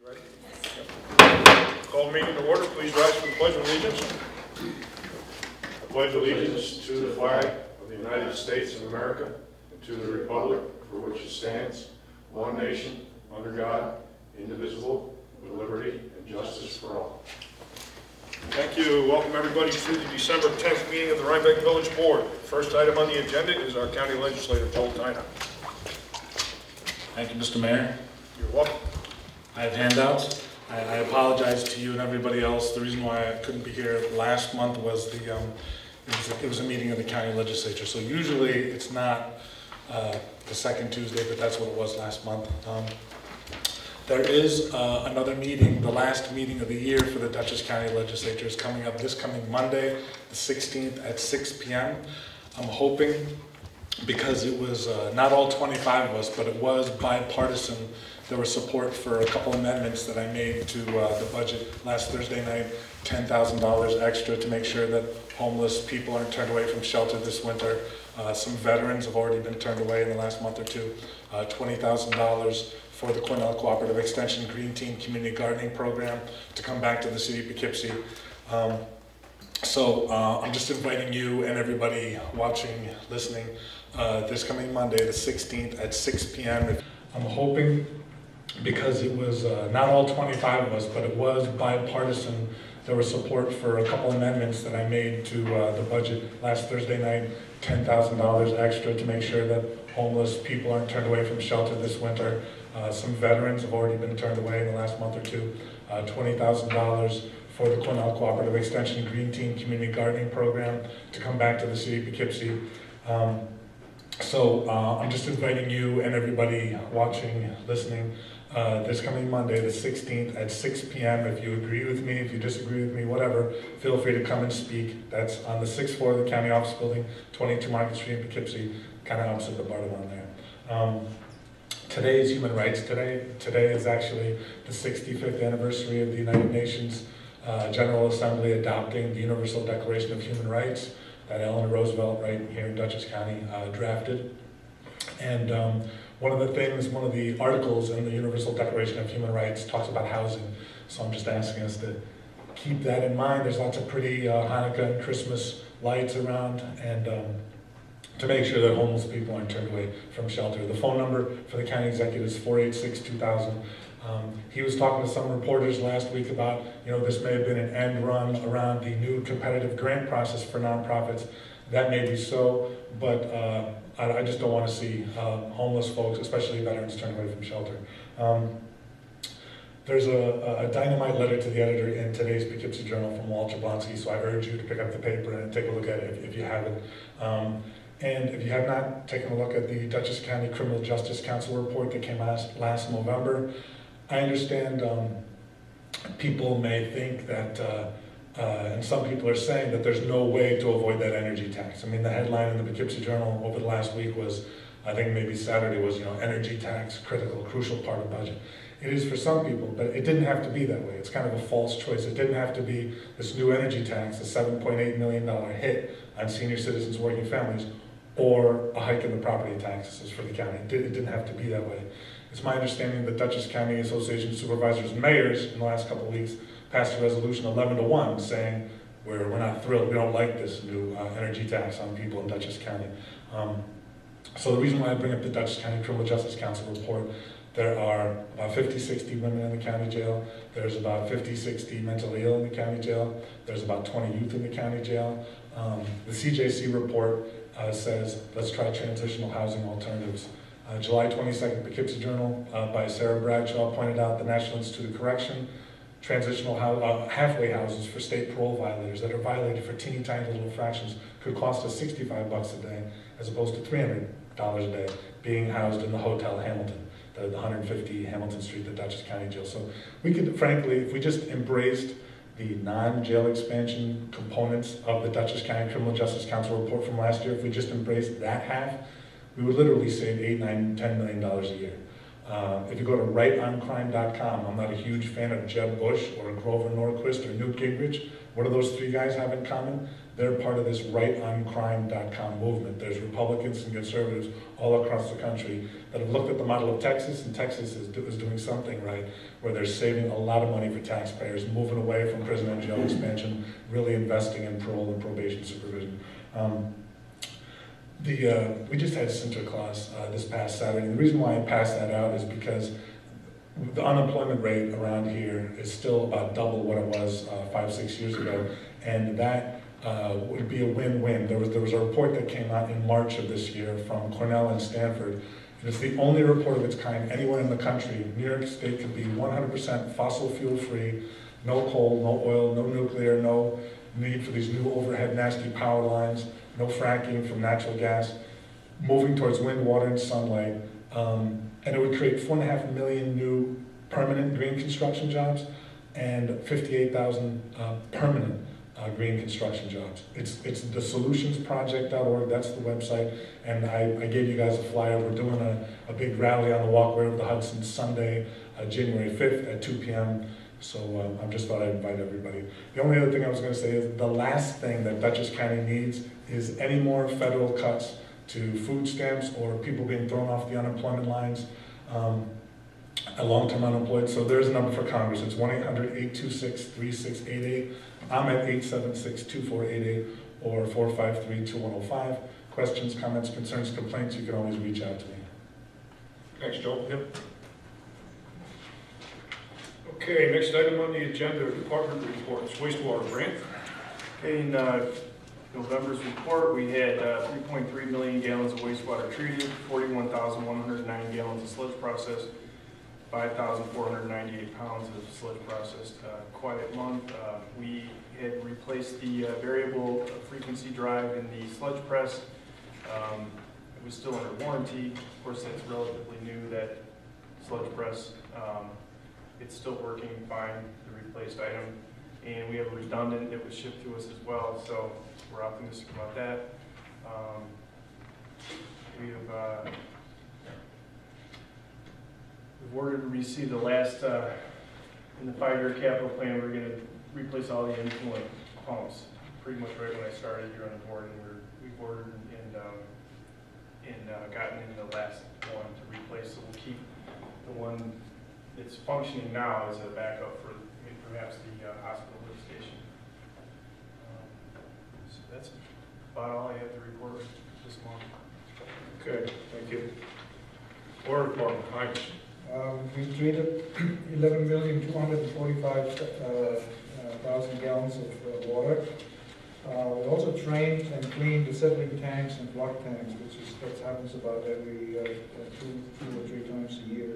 Ready? Yep. Call meeting to order. Please rise for the Pledge of Allegiance. I pledge allegiance to the flag of the United States of America and to the republic for which it stands, one nation, under God, indivisible, with liberty and justice for all. Thank you. Welcome everybody to the December 10th meeting of the Rhinebeck Village Board. First item on the agenda is our County Legislator, Joel Tyner. Thank you, Mr. Mayor. You're welcome. I have handouts. I apologize to you and everybody else. The reason why I couldn't be here last month was it was a meeting of the county legislature. So usually it's not the second Tuesday, but that's what it was last month. There is another meeting, the last meeting of the year for the Dutchess County Legislature is coming up this coming Monday, the 16th at 6 p.m. I'm hoping, because it was not all 25 of us, but it was bipartisan. There was support for a couple amendments that I made to the budget last Thursday night, $10,000 extra to make sure that homeless people aren't turned away from shelter this winter. Some veterans have already been turned away in the last month or two. $20,000 for the Cornell Cooperative Extension Green Team Community Gardening Program to come back to the city of Poughkeepsie. So I'm just inviting you and everybody watching, listening, this coming Monday, the 16th at 6 p.m. I'm hoping, because it was not all 25 of us, but it was bipartisan, there was support for a couple amendments that I made to the budget last Thursday night, $10,000 extra to make sure that homeless people aren't turned away from shelter this winter. Some veterans have already been turned away in the last month or two. $20,000 for the Cornell Cooperative Extension Green Team Community Gardening Program to come back to the city of Poughkeepsie. So I'm just inviting you and everybody watching, listening, this coming Monday, the 16th at 6 p.m. If you agree with me, if you disagree with me, whatever, feel free to come and speak. That's on the 6th floor of the County Office Building, 22 Market Street in Poughkeepsie, kind of opposite the Bardavon there. Today is Human Rights Day. Today is actually the 65th anniversary of the United Nations General Assembly adopting the Universal Declaration of Human Rights that Eleanor Roosevelt, right here in Dutchess County, drafted. And one of the articles in the Universal Declaration of Human Rights talks about housing. So I'm just asking us to keep that in mind. There's lots of pretty Hanukkah and Christmas lights around, and to make sure that homeless people aren't turned away from shelter. The phone number for the county executive is 486-2000. He was talking to some reporters last week about, this may have been an end run around the new competitive grant process for nonprofits. That may be so, but I just don't want to see homeless folks, especially veterans, turned away from shelter. There's a dynamite letter to the editor in today's Poughkeepsie Journal from Walter Blonsky, so I urge you to pick up the paper and take a look at it if you haven't. And if you have not taken a look at the Dutchess County Criminal Justice Council report that came last November, I understand people may think that, and some people are saying that there's no way to avoid that energy tax. I mean, the headline in the Poughkeepsie Journal over the last week was, I think maybe Saturday was, energy tax, critical, crucial part of budget. It is for some people, but it didn't have to be that way. It's kind of a false choice. It didn't have to be this new energy tax, the $7.8 million hit on senior citizens, working families, or a hike in the property taxes for the county. It didn't have to be that way. It's my understanding that Dutchess County Association of Supervisors and Mayors in the last couple of weeks passed a resolution 11-1 saying we're not thrilled, we don't like this new energy tax on people in Dutchess County. So the reason why I bring up the Dutchess County Criminal Justice Council report, there are about 50-60 women in the county jail. There's about 50-60 mentally ill in the county jail. There's about 20 youth in the county jail. The CJC report says, let's try transitional housing alternatives. July 22nd, Poughkeepsie Journal by Sarah Bradshaw pointed out the National Institute of Correction, transitional halfway houses for state parole violators that are violated for teeny tiny little infractions could cost us $65 a day as opposed to $300 a day being housed in the Hotel Hamilton, the 150 Hamilton Street, the Dutchess County Jail. So we could, frankly, if we just embraced the non-jail expansion components of the Dutchess County Criminal Justice Council report from last year, if we just embraced that half, we would literally save $8, $9, $10 million a year. If you go to rightoncrime.com, I'm not a huge fan of Jeb Bush or Grover Norquist or Newt Gingrich. What do those three guys have in common? They're part of this rightoncrime.com movement. There's Republicans and conservatives all across the country that have looked at the model of Texas, and Texas is doing something right, where they're saving a lot of money for taxpayers, moving away from prison and jail expansion, really investing in parole and probation supervision. We just had Sinterklaas this past Saturday. The reason why I passed that out is because the unemployment rate around here is still about double what it was 5-6 years ago, and that would be a win-win. There was a report that came out in March of this year from Cornell and Stanford. And it's the only report of its kind anywhere in the country. New York State could be 100% fossil fuel free, no coal, no oil, no nuclear, no need for these new overhead nasty power lines, no fracking from natural gas, moving towards wind, water, and sunlight. And it would create 4.5 million new permanent green construction jobs and 58,000 permanent green construction jobs. It's thesolutionsproject.org, that's the website, and I gave you guys a flyer. We're doing a big rally on the walkway of the Hudson Sunday, January 5th at 2 p.m. So I just thought I'd invite everybody. The only other thing I was going to say is the last thing that Dutchess County needs is any more federal cuts to food stamps or people being thrown off the unemployment lines, long-term unemployed. So there's a number for Congress. It's 1-800-826-3688. I'm at 876-2488 or 453-2105. Questions, comments, concerns, complaints, you can always reach out to me. Thanks, Joe. Yep. Okay, next item on the agenda, department reports, wastewater grant. Okay, in November's report, we had 3.3 million gallons of wastewater treated, 41,109 gallons of sludge processed, 5,498 pounds of sludge processed. Quiet month. We had replaced the variable frequency drive in the sludge press. It was still under warranty. Of course, that's relatively new, that sludge press. It's still working fine, the replaced item. And we have a redundant that was shipped to us as well, so we're optimistic about that. We've ordered to receive the last, in the 5-year capital plan, we're going to replace all the influent pumps. Pretty much right when I started here on the board, and we've ordered and gotten into the last one to replace, so we'll keep the one that's functioning now as a backup for perhaps the hospital lift station. So that's about all I have to report this month. Okay, thank you. Water department, Mike. We treated 11,245,000 gallons of water. We also trained and cleaned the settling tanks and flood tanks, that happens about every 2 or 3 times a year.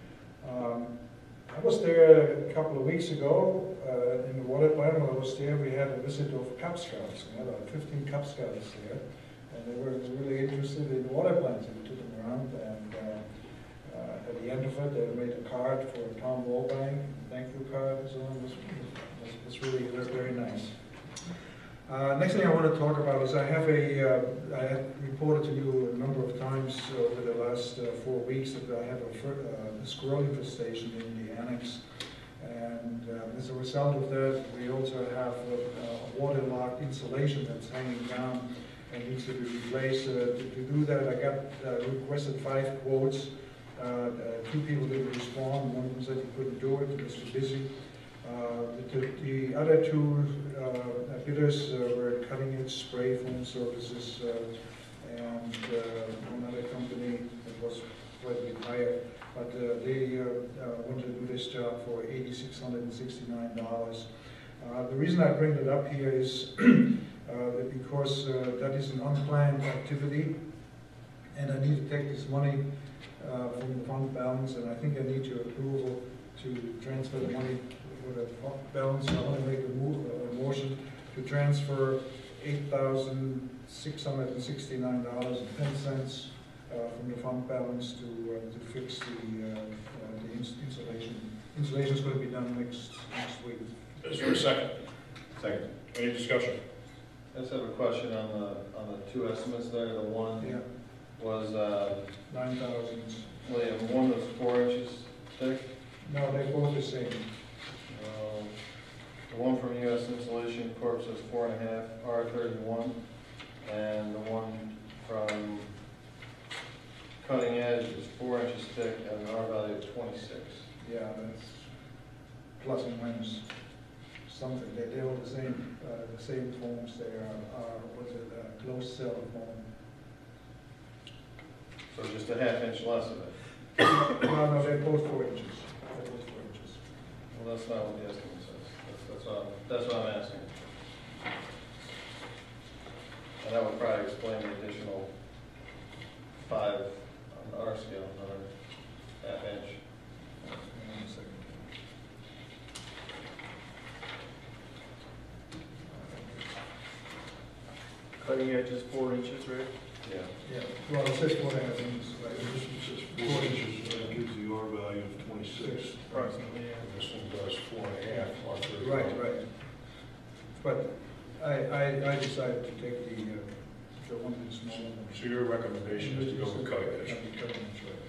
I was there a couple of weeks ago in the water plant. When I was there, we had a visit of Cub Scouts. We had about 15 Cub Scouts there, and they were really interested in the water plants. And we took them around, and at the end of it, they made a card for Tom Wallbank, thank you card, and so on. It was really very nice. Next thing I want to talk about is I have I have reported to you a number of times over the last 4 weeks that I have a squirrel infestation in the annex. And as a result of that, we also have a waterlogged insulation that's hanging down and needs to be replaced. To do that, I got requested 5 quotes. 2 people didn't respond. One of them said he couldn't do it, he was too busy. The other 2 bidders were cutting-edge spray foam services and another company that was quite a bit higher. But they wanted to do this job for $8,669. The reason I bring it up here is because that is an unplanned activity, and I need to take this money from the fund balance, and I think I need your approval to transfer the money for the fund balance. I want to make a motion to transfer $8,669.10 from the fund balance to fix the insulation. Insulation is going to be done next week. Is there a second? Second. Any discussion? I just have a question on the 2 estimates there. The one was 9,000. well, yeah, one was 4 inches thick. No, they're both the same. The one from US Insulation Corp. Says 4.5 R31, and the one from Cutting Edge is 4 inches thick and an R value of 26. Yeah, that's plus and minus something. They're all the same foams. They are what's it, closed cell foam. So just a 1/2 inch less of it. No, they're both 4 inches. They're both 4 inches. Well, that's not what the estimate says. That's what I'm asking. And that would probably explain the additional 5 on our scale, another 1/2 inch. Hang on a second. Cutting edge is 4 inches, right? Yeah. Yeah, well, it says 4.5 inches, right? This one says 4 inches, that gives the R value of 26. Approximately, yeah. And this one does 4.5, R31. Right. But I decided to take the one that's smaller. So your recommendation is to go with cutting edge. Cutting edge, right.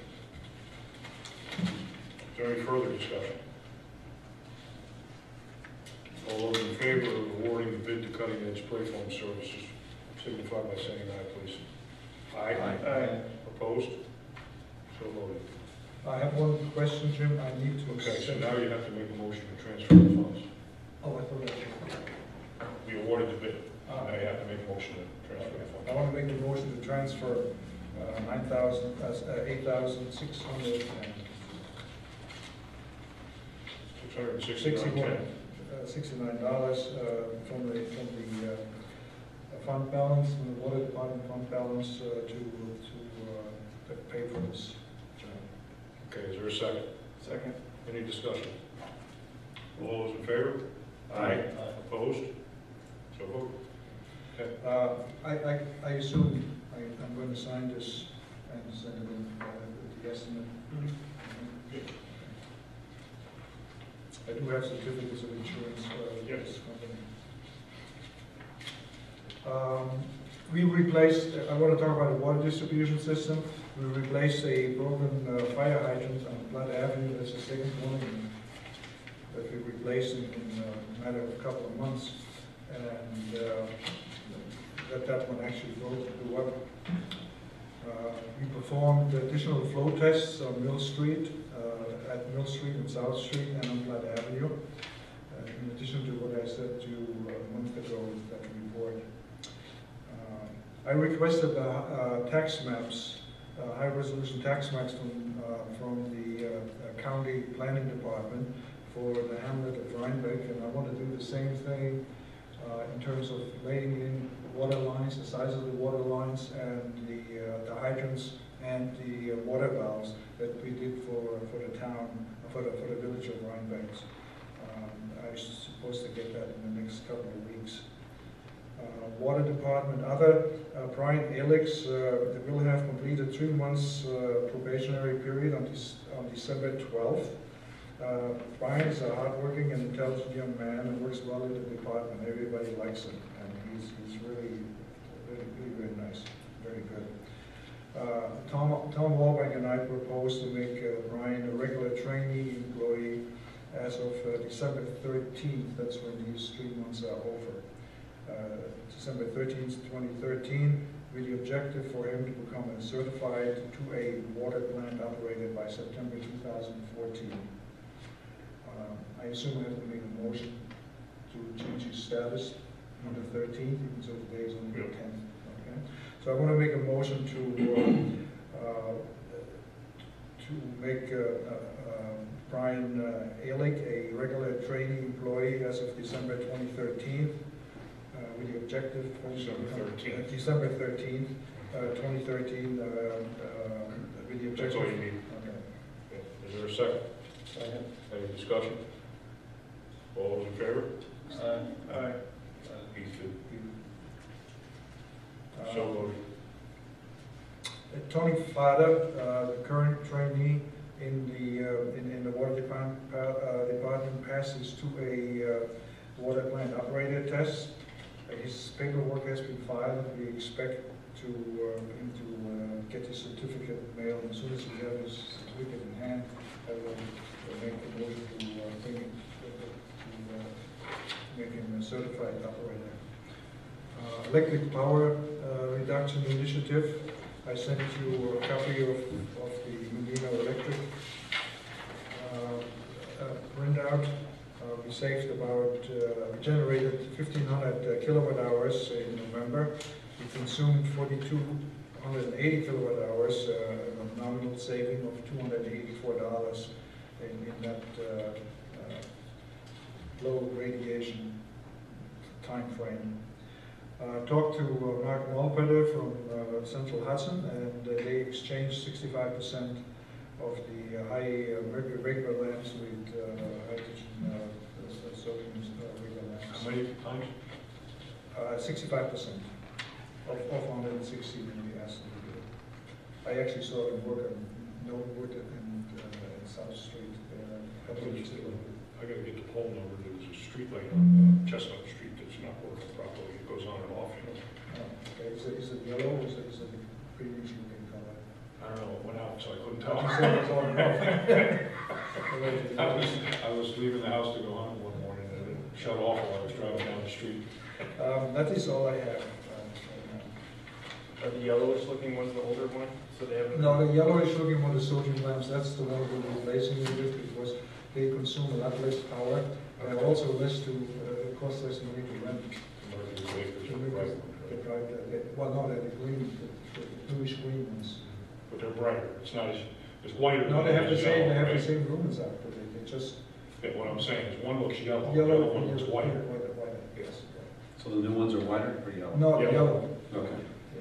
Is there any further discussion? All those in favor of awarding the bid to Cutting Edge Spray Foam Services, signify by saying aye, please. Aye. Aye. Opposed? So voted. I have one question, Jim. I need to. Okay, so now you have to make a motion to transfer the funds. Oh, I thought that. We awarded the bid. Now you have to make a motion to transfer the I funds. want to make a motion to transfer 8,600 $69 from the fund balance, from the water department fund balance to pay for this job. Okay, is there a second? Second. Any discussion? All those in favor? Aye. Opposed? So voted. Okay. I assume I'm going to sign this and send it in with the estimate. I do have certificates of insurance with this company. We replaced, I want to talk about the water distribution system. We replaced a broken fire hydrant on Blood Avenue. That's the second one that we replaced in a matter of a couple of months. And that one actually broke the water. We performed additional flow tests on Mill Street, at Mill Street and South Street and on Blood Avenue. In addition to what I said to you a month ago, that report. I requested tax maps, high-resolution tax maps from the county planning department for the hamlet of Rhinebeck, and I want to do the same thing in terms of laying in water lines, the size of the water lines, and the hydrants and the water valves that we did for the town, for the village of Rhinebeck. I'm supposed to get that in the next couple of weeks. Water department, Brian Elix will have completed 3 months probationary period on December 12th. Brian is a hardworking and intelligent young man and works well in the department. Everybody likes him, and he's really very nice, very good. Tom Walbank and I proposed to make Brian a regular trainee employee as of December 13th. That's when these 3 months are over. December 13th, 2013, with the objective for him to become a certified 2A water plant operator by September 2014. I assume I have to make a motion to change his status on the 13th, even though today is only the 10th. Okay? So I want to make a motion to make Brian Ehrlich a regular trainee employee as of December 2013, with the objective December 13th, 2013, with the objective. That's all you need. Okay. Is there a second? Second. Any discussion? All those in favor? Aye. So voted. Tony Fada, the current trainee in the water department, passes to a water plant operator test. His paperwork has been filed. We expect him to get his certificate mailed. As soon as we have his certificate in hand, I will make a motion to bring him to make him a certified operator. Electric power reduction initiative. I sent you a copy of the Medina Electric printout. We saved about, we generated 1,500 kilowatt hours in November. We consumed 4,280 kilowatt hours, a nominal saving of $284 in that low radiation time frame. Talked to Mark Malpeter from Central Hudson, and they exchanged 65% of the high mercury vapor lamps with hydrogen sodium vapor lamps. How many times? 65% of 160 milliamps. I actually saw them work on Notewood and South Street a couple of weeks ago. I gotta get the pole number. There was a street light on Chestnut Street that's not working properly. It goes on and off, you know. Okay, is it yellow or is it green looking color? I don't know, it went out, so I couldn't tell. You said it was on and off. I was leaving the house to go home one morning and it shut off while I was driving down the street. That is all I have. Are the yellowish looking ones the older one? So they have. No, the yellowish looking one, the sodium lamps, that's the one we're replacing it with because they consume a lot less power. And also less to, cost less money to rent. Well, no, they're the green, the bluish green ones. But they're brighter. It's not as, it's whiter. No, they have the same, yellow, they have right? the same lumens out, but they just. Yeah, what I'm saying is one looks yellow, the Yellow, other one looks whiter. Whiter, yes. So the new ones are whiter or yellow? No, the Yellow. yellow. Okay.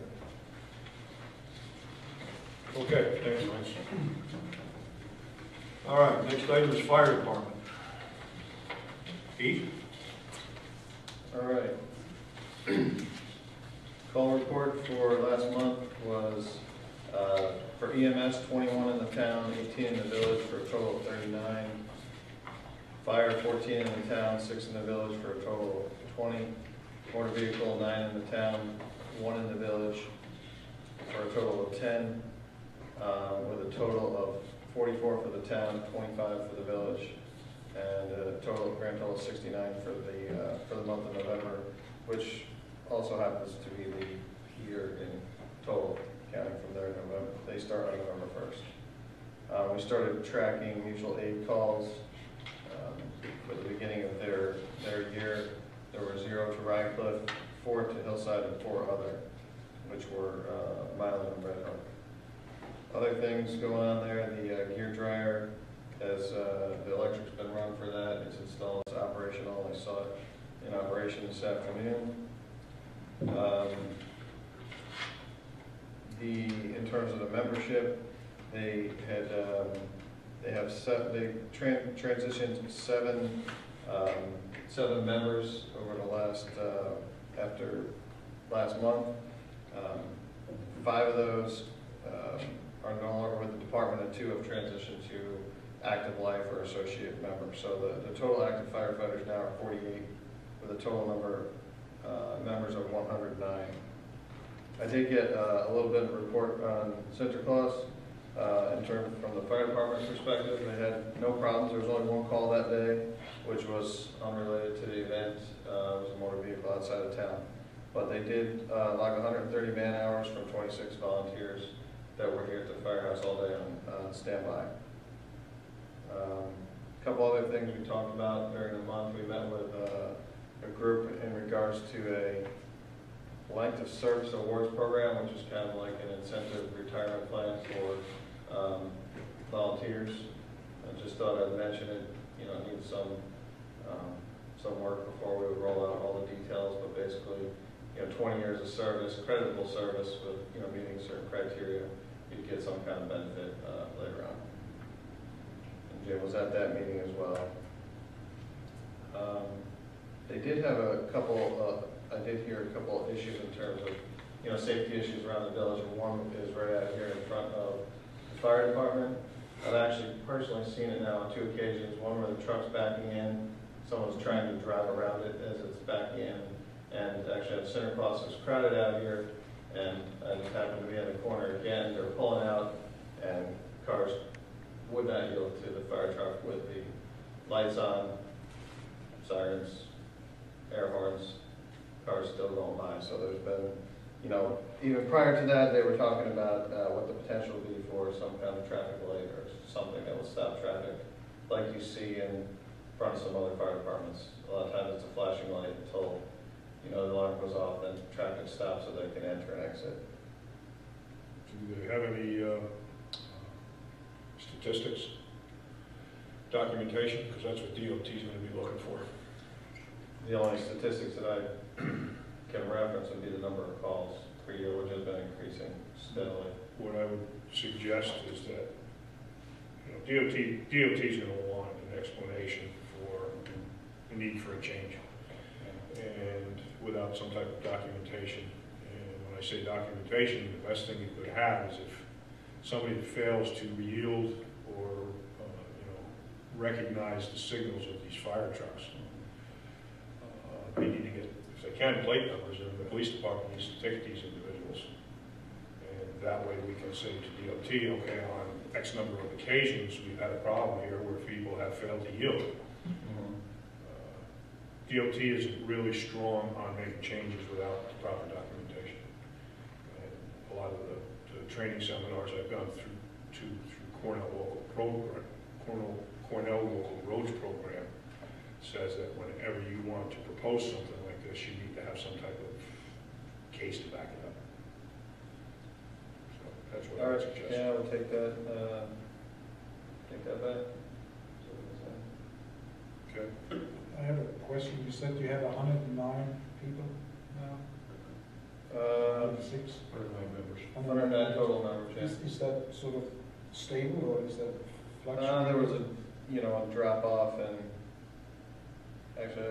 Yeah. Okay, thanks, Lance. All right, next item is fire department. Heath? All right. Call report for last month was for EMS, 21 in the town, 18 in the village, for a total of 39. Fire, 14 in the town, 6 in the village, for a total of 20. Motor vehicle, 9 in the town, 1 in the village, for a total of 10, with a total of 44 for the town, 25 for the village, and a grand total of 69 for the month of November, which also happens to be the year in total, counting from there to November. They start on November 1st. We started tracking mutual aid calls for the beginning of their year. There were 0 to Radcliffe, 4 to Hillside, and 4 other, which were Milan and Red Hook. Other things going on there, the gear dryer, as the electric's been run for that, it's installed, it's operational. I saw it in operation this afternoon. In terms of the membership, they transitioned seven members over the after last month. 5 of those are no longer with the department, and 2 have transitioned to active life or associate members. So the total active firefighters now are 48, with a total number members of 109. I did get a little bit of a report on Santa Claus. In terms from the fire department's perspective, they had no problems. There was only 1 call that day, which was unrelated to the event. It was a motor vehicle outside of town. But they did log 130 man hours from 26 volunteers that were here at the firehouse all day on standby. A couple other things we talked about during the month. We met with a group in regards to a length of service awards program, which is kind of like an incentive retirement plan for volunteers. I just thought I'd mention it. It needs some work before we would roll out all the details, but basically, 20 years of service, creditable service with meeting certain criteria, you'd get some kind of benefit later on. And Jim was at that meeting as well. They did have a couple. I did hear a couple of issues in terms of safety issues around the village, and one is right out here in front of the fire department. I've actually personally seen it now on 2 occasions. One where the truck's backing in, someone's trying to drive around it as it's backing in, and actually at Center Cross is crowded out here, and I just happened to be in the corner again. They're pulling out, and cars would not yield to the fire truck with the lights on, sirens, air horns, cars still going by. So there's been, you know, even prior to that, they were talking about what the potential would be for some kind of traffic light or something that will stop traffic, like you see in front of some other fire departments. A lot of times it's a flashing light until, you know, the alarm goes off, then traffic stops so they can enter and exit. Do they have any statistics, documentation? Because that's what DOT is going to be looking for. The only statistics that I can reference would be the number of calls per year, which has been increasing steadily. What I would suggest is that, you know, DOT is going to want an explanation for the need for a change, and without some type of documentation. And when I say documentation, the best thing you could have is if somebody fails to yield or you know, recognize the signals of these fire trucks. They need to get, if they can, plate numbers, and the police department needs to ticket these individuals. And that way we can say to DOT, okay, on X number of occasions, we've had a problem here where people have failed to yield. DOT isn't really strong on making changes without the proper documentation. And a lot of the training seminars I've gone through Cornell Local Program, Cornell Local Roads Program, says that whenever you want to propose something like this, you need to have some type of case to back it up. So that's what I would suggest. Yeah, we'll take that back. Okay. I have a question. You said you have 109 people now? 106? 109 members. 109 total members, yeah. Is that sort of stable, or is that fluctuating? There was a drop off, and actually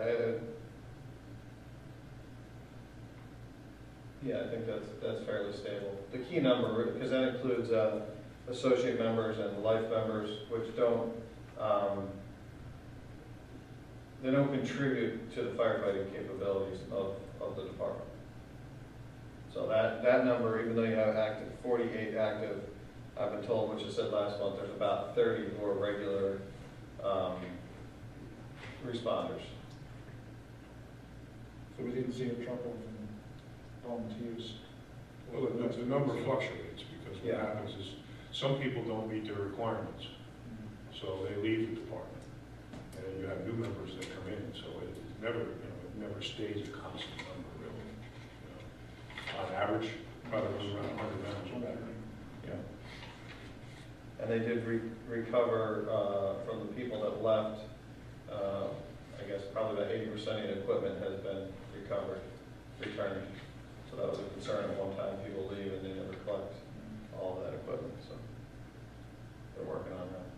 I think that's fairly stable. The key number, because that includes associate members and life members, which don't they don't contribute to the firefighting capabilities of the department. So that number, even though you have 48 active, I've been told, which I said last month, there's about 30 who are regular responders. So we didn't see a drop off in volunteers? Well, the number fluctuates because what Yeah. happens is some people don't meet their requirements, so they leave the department. And you have new members that come in, so it never, it never stays a constant number, really. On average, probably around 100 members. Yeah. And they did recover from the people that left. I guess probably about 80% of the equipment has been returned. So that was a concern at one time. People leave and they never collect all of that equipment. So they're working on that.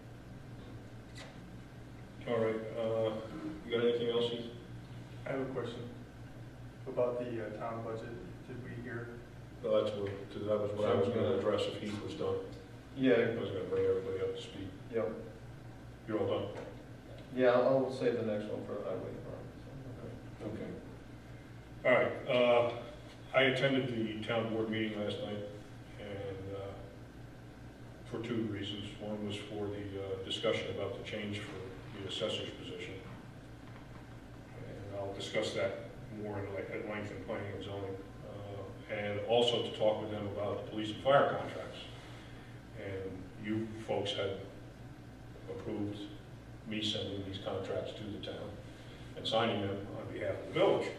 All right, you got anything else, Heath? I have a question about the town budget. Did we hear? Well, that was what I was going to address if Heath was done. Yeah. I was going to bring everybody up to speed. Yep. You're all done? Yeah, I'll save the next one for the highway department. Okay. All right, I attended the town board meeting last night, and for two reasons. One was for the discussion about the change for the assessor's position. And I'll discuss that more at length in planning and zoning. And also to talk with them about the police and fire contracts. And you folks had approved me sending these contracts to the town and signing them on behalf of the village.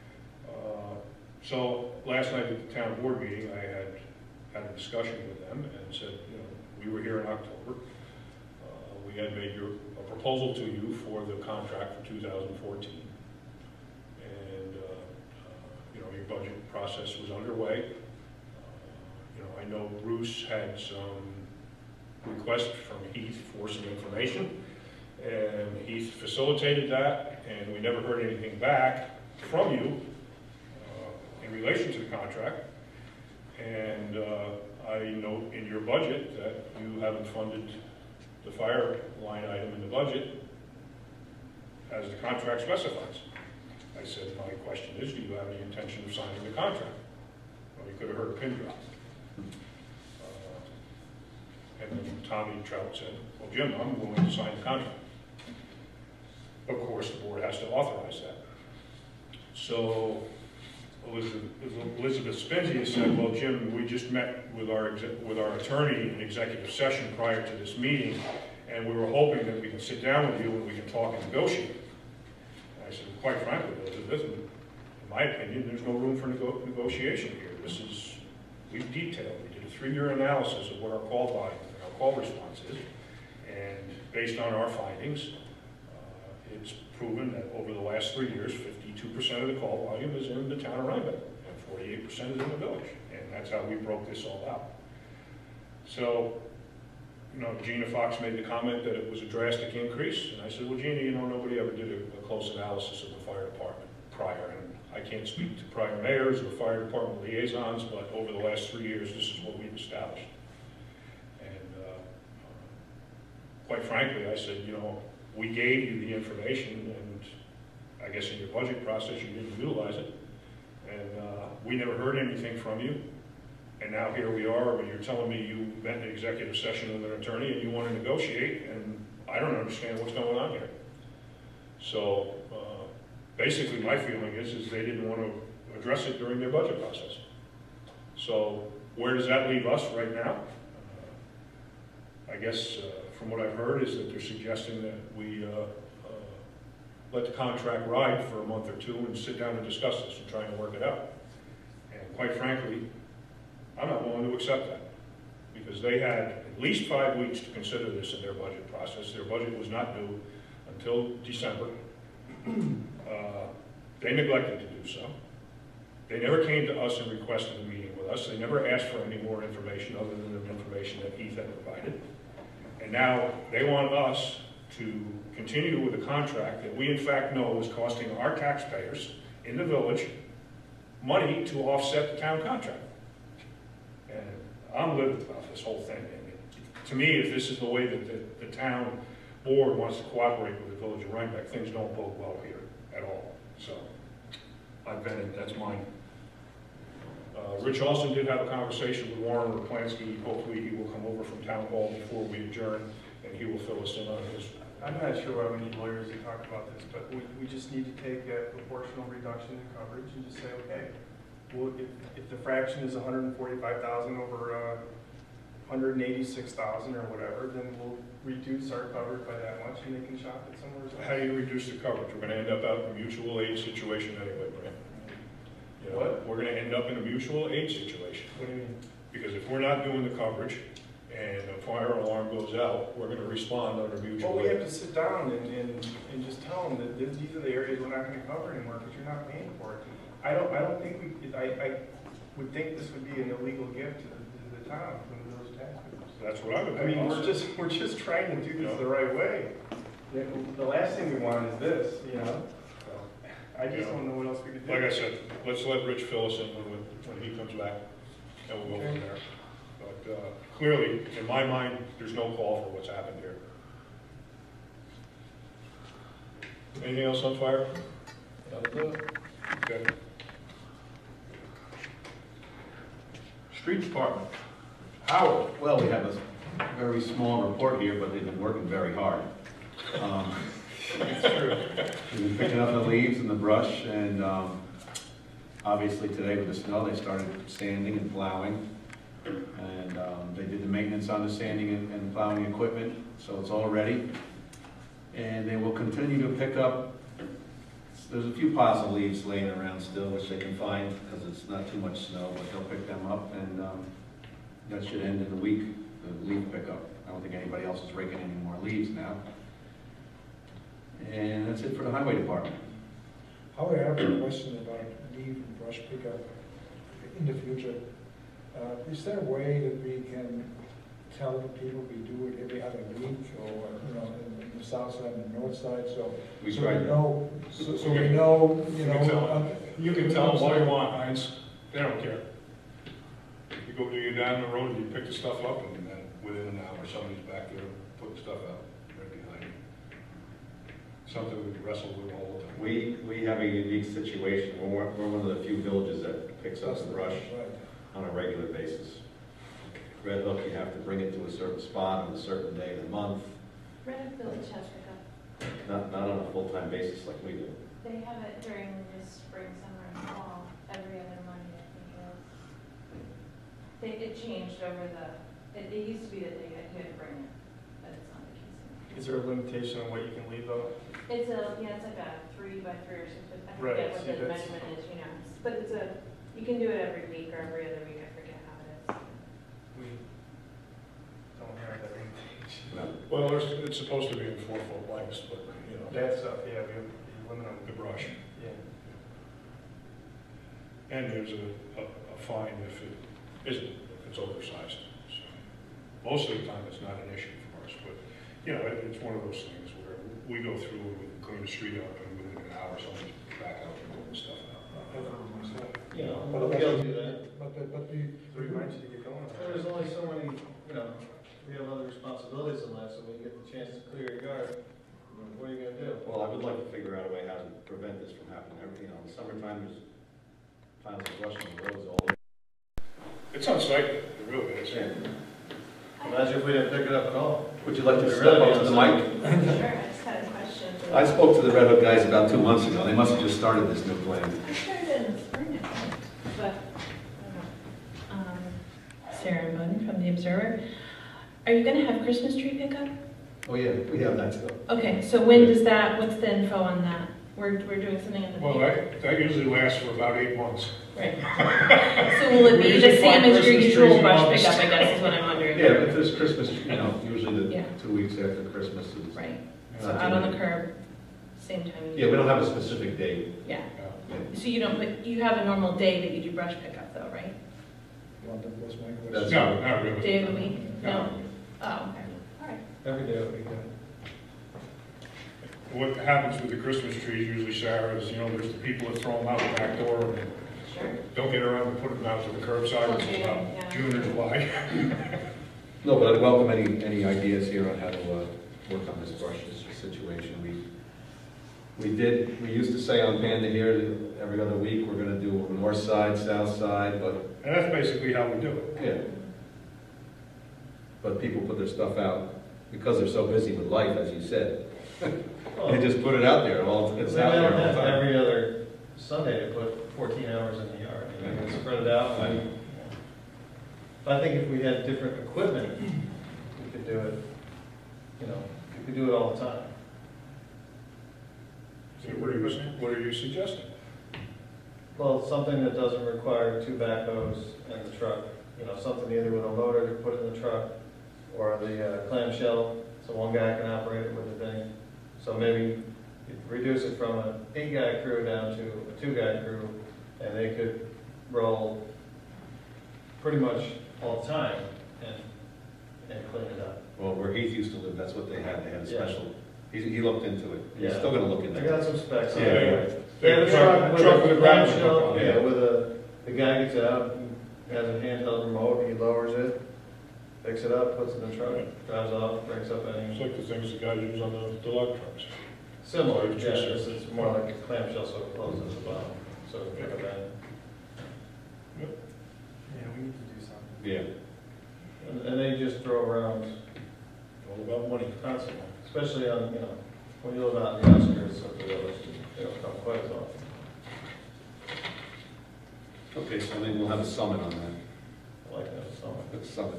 So last night at the town board meeting, I had a discussion with them and said, we were here in October. We had made a proposal to you for the contract for 2014. And, your budget process was underway. I know Bruce had some requests from Heath for some information, and Heath facilitated that, and we never heard anything back from you in relation to the contract. And I note in your budget that you haven't funded the fire line item in the budget as the contract specifies. I said, my question is, do you have any intention of signing the contract? Well, you could have heard a pin drop. And then Tommy Trout said, well, Jim, I'm willing to sign the contract. Of course, the board has to authorize that. So Elizabeth Spinzia said, well, Jim, we just met with our attorney in executive session prior to this meeting, and we were hoping that we can sit down with you and we can talk and negotiate. And I said, quite frankly, Elizabeth, in my opinion, there's no room for negotiation here. We've detailed, we did a 3-year analysis of what our call volume and our call response is, and based on our findings, it's proven that over the last 3 years, 52% of the call volume is in the town of Rhinebeck, and 48% is in the village, and that's how we broke this all out. So, Gina Fox made the comment that it was a drastic increase, and I said, well, Gina, nobody ever did a close analysis of the fire department prior, and I can't speak to prior mayors or fire department liaisons, but over the last 3 years, this is what we've established. And quite frankly, I said, we gave you the information, and I guess in your budget process, you didn't utilize it. And we never heard anything from you. And now here we are, when you're telling me you met an executive session with an attorney and you want to negotiate, and I don't understand what's going on here. So basically my feeling is they didn't want to address it during their budget process. So where does that leave us right now? I guess from what I've heard is that they're suggesting that we let the contract ride for a month or two and sit down and discuss this and try and work it out. And quite frankly, I'm not willing to accept that, because they had at least 5 weeks to consider this in their budget process. Their budget was not due until December. They neglected to do so. They never came to us and requested a meeting with us. They never asked for any more information other than the information that Heath had provided. And now they want us to continue with a contract that we in fact know is costing our taxpayers in the village money to offset the town contract. And I'm livid about this whole thing. And to me, if this is the way that the town board wants to cooperate with the village of Rhinebeck, things don't bode well here at all. So I've vented, that's mine. Rich Olson did have a conversation with Warren Raplansky. Hopefully he will come over from town hall before we adjourn, and he will fill us in on his. I'm not sure why we need lawyers to talk about this, but we just need to take a proportional reduction in coverage and just say, okay, well, if the fraction is 145,000 over 186,000 or whatever, then we'll reduce our coverage by that much, and they can shop it somewhere else. How do you reduce the coverage? We're going to end up out in a mutual aid situation anyway, Brent. What? We're going to end up in a mutual aid situation. What do you mean? Because if we're not doing the coverage and a fire alarm goes out, we're going to respond under mutual aid. Well, we have to sit down and just tell them that these are the areas we're not going to cover anymore because you're not paying for it. I don't think I would think this would be an illegal gift to the town from those taxpayers. That's what I would think. I mean, we're just trying to do this the right way. The last thing we want is this, I just don't know what else we could do. Like I said, let's let Rich fill us in when he comes back, and we'll go from there. But clearly, in my mind, there's no call for what's happened here. Anything else on fire? Okay. Street Department. Howard. Well, we have a very small report here, but they've been working very hard. It's true. We've been picking up the leaves and the brush, and obviously today with the snow, they started sanding and plowing. And they did the maintenance on the sanding and plowing equipment, so it's all ready. And they will continue to pick up. There's a few piles of leaves laying around still, which they can find because it's not too much snow, but they'll pick them up, and that should end in a week, the leaf pickup. I don't think anybody else is raking any more leaves now. And that's it for the highway department. However, I have a question about leaf and brush pickup in the future. Is there a way that we can tell the people we do it every other week, or in the south side and the north side, so we know, You can tell them all you want, Heinz. They don't care. You go down the road and you pick the stuff up, and then within an hour, somebody's back there putting stuff out right behind you. Something we wrestle with all the time. We have a unique situation. We're one of the few villages that picks up the brush on a regular basis. Red Hook, you have to bring it to a certain spot on a certain day of the month. Red Hook Village has pickup. Not on a full-time basis like we do. They have it during the spring, summer, and fall, every other Monday, I think it is. It changed over it used to be that you had to bring it, but it's not the case anymore. Is there a limitation on what you can leave though? It's it's like a 3 by 3 or something. I Right, forget what see, the that's- measurement is, but you can do it every week or every other week, I forget how it is. We don't have that limitation. Well, it's supposed to be in 4-foot lengths, but, That stuff, yeah, we limit on the brush. Yeah. And there's a fine if it isn't, if it's oversized. So, most of the time, it's not an issue for us, but, it's one of those things where we go through and we can clean the street up and within an hour, somebody's back out and pulling stuff out. You know, But we'll the- do that. But So we might need to get going on There's that. only so many, we have other responsibilities in life, so when you get the chance to clear your yard, what are you gonna do? Well, I would like to figure out a way how to prevent this from happening. In the summertime, there's piles of brush on the roads all over. It's unsightly, it really is. Imagine if we didn't pick it up at all. Would you like to It step really up to the is. mic? Sure, I just had a question. I spoke to the Red Hook guys about 2 months ago. They must have just started this new plan. I started in the spring, I think, but, I don't know. Sarah Munn from the Observer. Are you gonna have Christmas tree pickup? Oh, yeah, we have that still. Okay, so when does what's the info on that? We're doing something in the Well, paper. that usually lasts for about 8 months. Right. So will it We be usually the same find as your Christmas usual trees in brush August. pickup, I guess, is what I'm wondering. Yeah, but there's Christmas, usually the Yeah. 2 weeks after Christmas is. Right, so Not too out on the many. curb, same time. Yeah, we don't have a specific date. Yeah, Yeah. so you have a normal day that you do brush pickup though, right? That's my That's- question. No, not really. Day of the week? No. No? Oh, okay, all right. Every day would be good. What happens with the Christmas trees usually, Sarah, is, there's the people that throw them out the back door and Sure. don't get around to putting them out to the curbside Till until June, about yeah. June or July. No, but I'd welcome any ideas here on how to work on this brush situation. We used to say on Panda here, that every other week, we're gonna do north side, south side, but, And that's basically how we do it. yeah. But people put their stuff out because they're so busy with life, as you said. They just put it out there, it's We out there don't all the have time. every other Sunday to put 14 hours in the yard. Spread it out. But I think if we had different equipment, we could do it, we could do it all the time. So what are you suggesting? Well, something that doesn't require 2 backhoes and the truck, something either with a loader to put in the truck or the clamshell, so one guy can operate it with the thing. So maybe you reduce it from an 8-guy crew down to a 2-guy crew, and they could roll pretty much all the time and clean it up. Well, where Heath used to live, that's what they had a Yeah. special, he looked into it. He's Yeah. still gonna look into I it. got some specs on Yeah. it. They have a truck with a grappling hook on it. Yeah, the guy gets out, and has a handheld remote, he lowers it, picks it up, puts it in the truck, drives off, breaks up It's any, like the things the guys use on the log trucks. similar, yeah, this is more like a clamshell, so it closes at the bottom, so it pick up any. Yeah, we need to do something. Yeah. And they just throw around All about money. constantly, especially on, when you live out in the outskirts of the village, they don't come quite as often. Okay, so maybe we'll have a summit on that. I like that so much. A summit.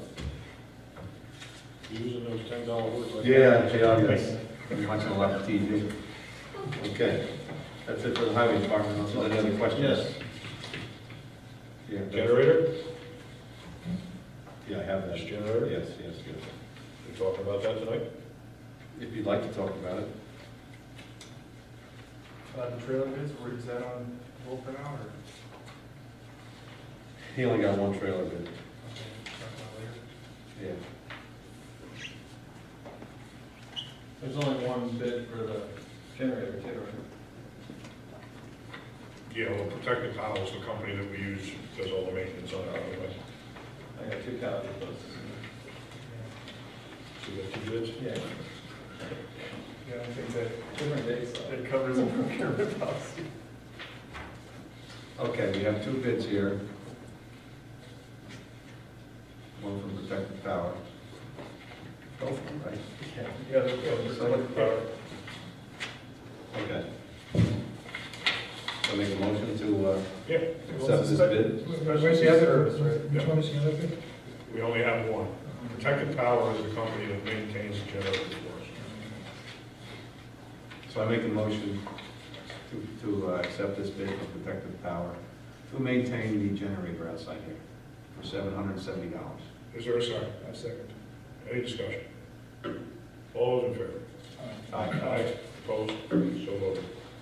Using those $10 words like Yeah, yes. You're watching a lot of TV. Okay, that's it for the highway department. Any other questions? Yes. Yeah, Generator? yeah, I have that. This generator? Yes, yes, yes. We talking about that tonight? If you'd like to talk about it. The trailer bids, where is that on open now, or? He only got one trailer bid. Okay, talk about it later. Yeah. There's only one bid for the generator too, right? Yeah, well, Protected Power is the company that we use, does all the maintenance on our anyway. I got 2 copies, but So we got 2 bids? yeah, Yeah, I think that, different dates. though. that covers the procurement policy. Okay, we have 2 bids here. One from Protected Power. Both of them, right? Yeah, that's good. Okay. Yeah, Accept this bid? Where's the other, Service, right? which one is the other bid? we only have one. Protected Power is the company that maintains the generators for us. So I make a motion to accept this bid from Protective Power to maintain the generator outside here for $770. Is there a second? I second. Any discussion? All those in favor? Aye. Opposed? So voted.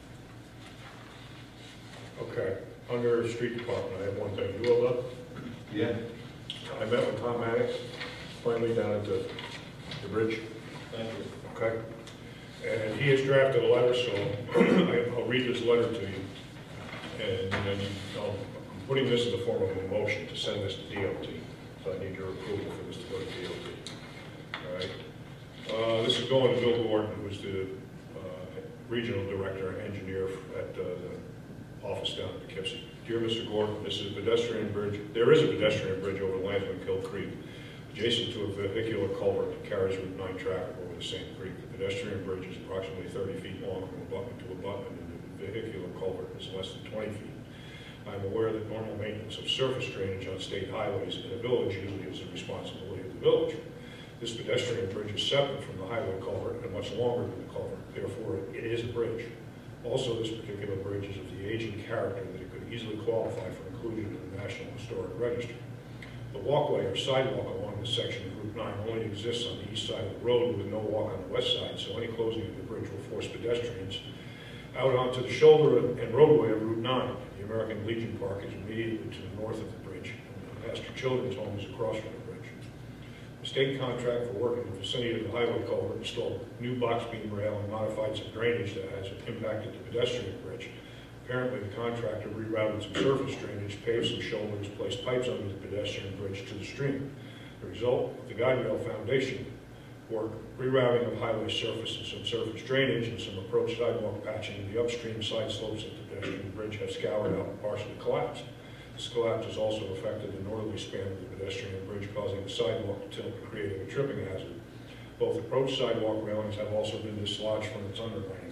Okay, under street department, I have one thing. You all done? Yeah. I met with Tom Maddox, finally down at the bridge. Thank you. Okay? And he has drafted a letter, so I'll read this letter to you. And then I'm putting this in the form of a motion to send this to DOT. So I need your approval for this to go to DOT. All right? This is going to Bill Gordon, who's the regional director and engineer at the office down in Poughkeepsie. Dear Mr. Gordon, this is a pedestrian bridge. There is a pedestrian bridge over Landsman Kill Creek, adjacent to a vehicular culvert that carries Route 9 traffic over the same creek. The pedestrian bridge is approximately 30 feet long from abutment to abutment, and the vehicular culvert is less than 20 feet. I am aware that normal maintenance of surface drainage on state highways in a village usually is the responsibility of the village. This pedestrian bridge is separate from the highway culvert and much longer than the culvert. Therefore, it is a bridge. Also, this particular bridge is of the aging character that it could easily qualify for inclusion in the National Historic Register. The walkway or sidewalk along this section of Route 9 only exists on the east side of the road with no walk on the west side, so any closing of the bridge will force pedestrians out onto the shoulder and roadway of Route 9. The American Legion Park is immediately to the north of the bridge, and the Astor Children's Home is across from the bridge. The state contract for work in the vicinity of the highway culvert installed new box beam rail and modified some drainage that has impacted the pedestrian bridge. Apparently, the contractor rerouted some surface drainage, paved some shoulders, placed pipes under the pedestrian bridge to the stream. The result of the guide rail foundation work, rerouting of highway surface and some surface drainage and some approach sidewalk patching, the upstream side slopes of the pedestrian bridge have scoured out and partially collapsed. This collapse has also affected the northerly span of the pedestrian bridge, causing the sidewalk to tilt and creating a tripping hazard. Both approach sidewalk railings have also been dislodged from its underlaying.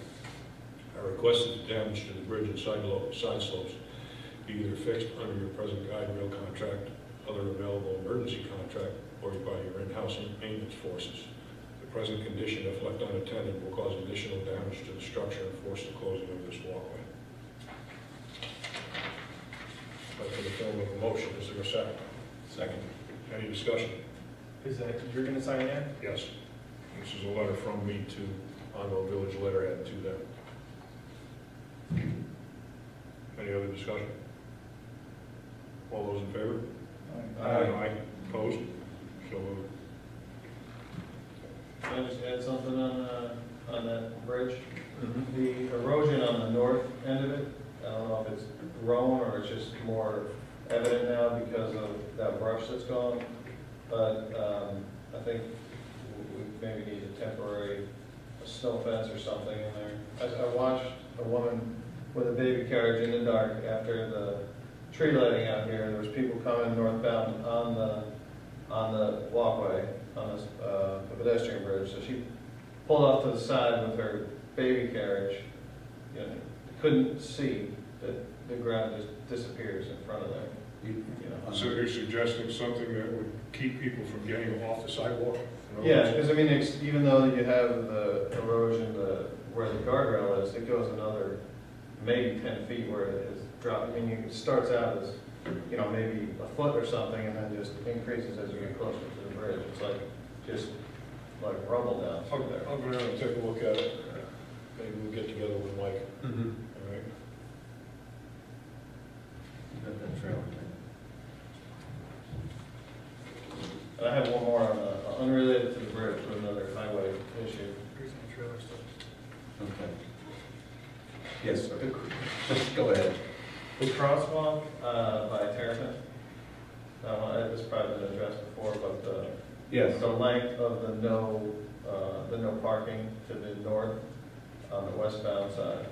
I requested the damage to the bridge and side slopes be either fixed under your present guide rail contract, other available emergency contract, or by your in-house maintenance forces. The present condition, if left unattended, will cause additional damage to the structure and force the closing of this walkway. That's in the form of a motion. Is there a second? Second. Any discussion? Is that, you're gonna sign that? Yes. This is a letter from me to Hondo Village Letterhead to them. Any other discussion? All those in favor? Aye. Opposed? So moved. Can I just add something on that bridge? The erosion on the north end of it, I don't know if it's grown or it's just more evident now because of that brush that's gone, but I think we maybe need a temporary snow fence or something in there. I watched a woman with a baby carriage in the dark after the tree lighting out here. There was people coming northbound on the walkway, on the pedestrian bridge. So she pulled off to the side with her baby carriage. You know, couldn't see that the ground just disappears in front of them. You know. So you're suggesting something that would keep people from getting off the sidewalk? Yeah, because I mean, even though you have the erosion where the guardrail is, it goes another maybe 10 feet where it is dropped. I mean, it starts out as, you know, maybe a foot or something, and then just increases as you get closer to the bridge. It's like just like rubble down through there. I'll go around and take a look at it. Maybe we'll get together with Mike. Mm-hmm. All right. Got that trailer thing. And I have one more on unrelated to the bridge, but another highway issue. Okay. Yes, sir. Just go ahead. The crosswalk by Terrapin, it's probably been addressed before, but Yes. the length of the no parking to the north on the westbound side.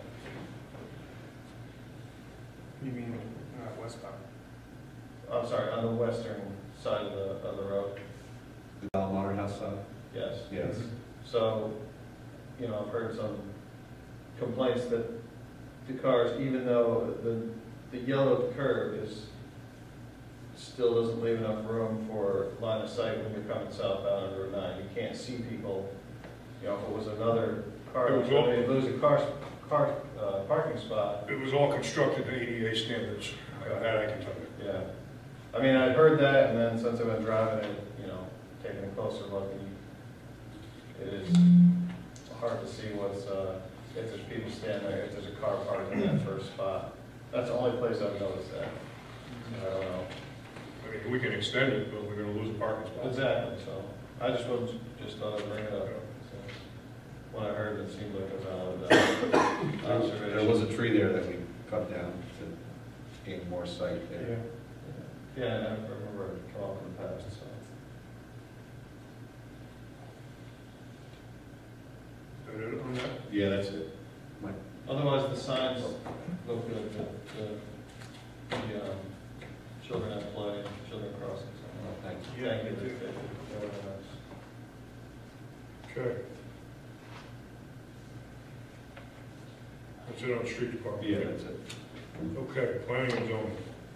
You mean, westbound? I'm sorry, on the western side of the road. The Water House side? Yes. Yes. So, you know, I've heard some complaints that the cars, even though the yellow curve still doesn't leave enough room for line of sight when you're coming southbound on Route 9. You can't see people. You know, if it was another car, It was all- if you lose a parking spot. It was all constructed to ADA standards, that I can tell you. Yeah. I mean, I'd heard that, and then since I've been driving it, you know, taking a closer look, it is hard to see what's, if there's people standing there, if there's a car parked in that first spot. That's the only place I've noticed that. I don't know. I mean, we can extend it, but we're gonna lose a parking spot. Exactly, so I just thought I'd bring it up. So, when I heard it seemed like a valid observation. There was a tree there that we cut down to gain more sight there. Yeah, I remember it come up in the past, so. Is that it on that? Yeah, that's it. Mike? Otherwise, the signs look good, the children at play, children crossing. So. Thank you. Thank you. They were nice. Okay. That's it on street department? Yeah, that's it. Okay, planning and zoning.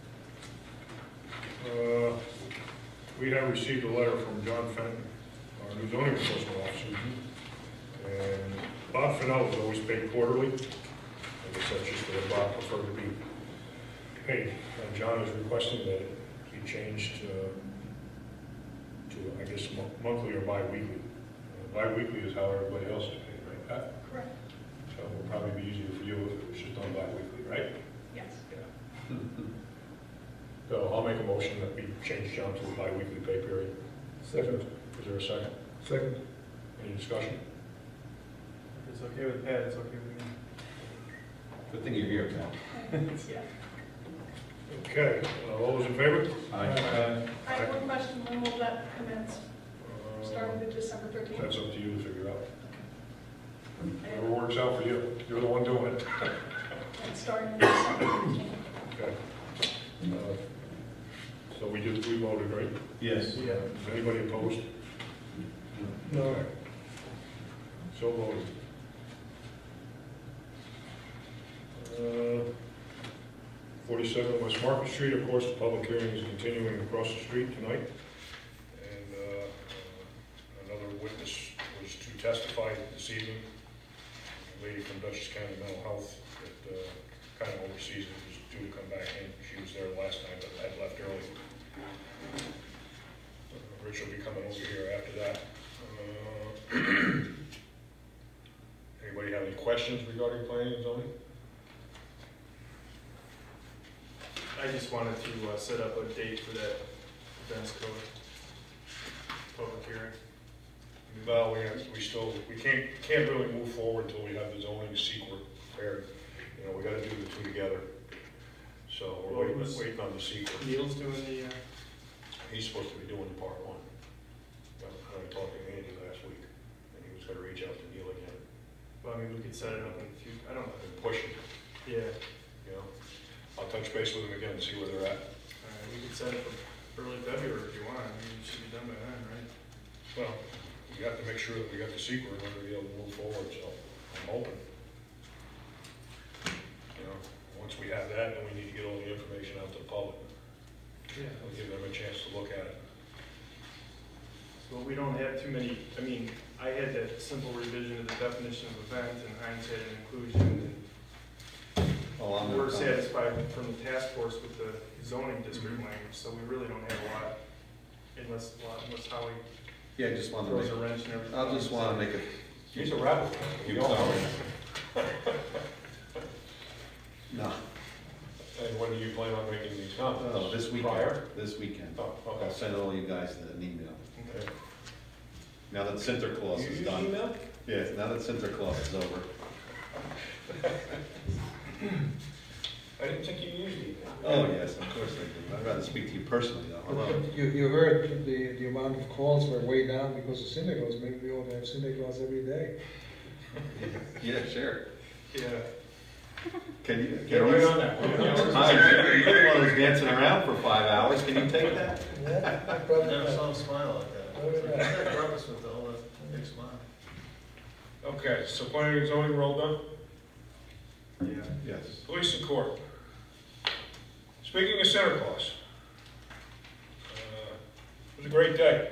We have received a letter from John Fenton, our new zoning enforcement officer. And Bob Fennell was always paid quarterly. I guess that's just the way Bob preferred to be paid. And John is requesting that it be changed to I guess, monthly or bi-weekly. Bi-weekly is how everybody else is paid, right, Pat? Correct. So it will probably be easier for you if it was just done bi-weekly, right? Yes. Yeah. So I'll make a motion that we change John to a bi-weekly pay period. Second. Is there a second? Second. Any discussion? If it's okay with Pat, it's okay with me. Good thing you're here, Pat. Yeah. Okay, all those in favor? I have one question, when will that commence? Starting with December 13th? That's up to you to figure out. Whatever works out for you. You're the one doing it. And starting with December 13th. Okay. So we voted, right? Yes. Yeah. Is anybody opposed? No. Okay. So voted. 47 West Market Street, of course, the public hearing is continuing across the street tonight. And another witness was to testify this evening. A lady from Dutchess County Mental Health that kind of oversees it was due to come back in. She was there last time, but had left early. Rich will be coming over here after that. Anybody have any questions regarding planning and zoning? I just wanted to set up a date for that events code public hearing. No, we can't really move forward until we have the zoning secret prepared. You know, we gotta do the two together. So we're waiting on the secret. Neil's doing the, He's supposed to be doing part one. I talked to Andy last week, and he was gonna reach out to Neil again. well, I mean, we could set it up in the future, I don't know. I've been pushing, Yeah, you know. I'll touch base with him again and see where they're at. we could set it for early February if you want, I mean, it should be done by then, right? Well, we have to make sure that we got the secret in order to be able to move forward, so I'm hoping. You know, once we have that, then we need to get all the information out to the public. Yeah. We'll give them a chance to look at it. So we don't have too many, I mean, I had that simple revision of the definition of event and hindsight and inclusion, Oh, I'm and we're satisfied from the task force with the zoning district language, so we really don't have a lot, unless Howie Yeah, I just wanted to throws make, a wrench in everything. I just want to make a He's a rabbit. few We all know. comments. No, And when do you plan on making these comments? no, this weekend. Prior? This weekend. Oh, I'll okay. send all you guys an email. Okay. Now that Santa Claus You is use done. email? Yes, now that Santa Claus is over. I didn't think you used email. Oh, yes, of course I do. I'd rather speak to you personally, though. Hello. You heard the amount of calls were way down because of Santa Claus. Maybe we ought to have Santa Claus every day. Yeah, sure. Yeah. Can you? Get right on that. Hi, you're the one who's dancing around for 5 hours. Can you take that? Yeah, I probably never not. saw him smile like that. Oh, yeah. That purpose with all that big smile. Okay, so planning and zoning, we're all done? Yeah. Yes. Police and court. Speaking of Santa Claus, it was a great day.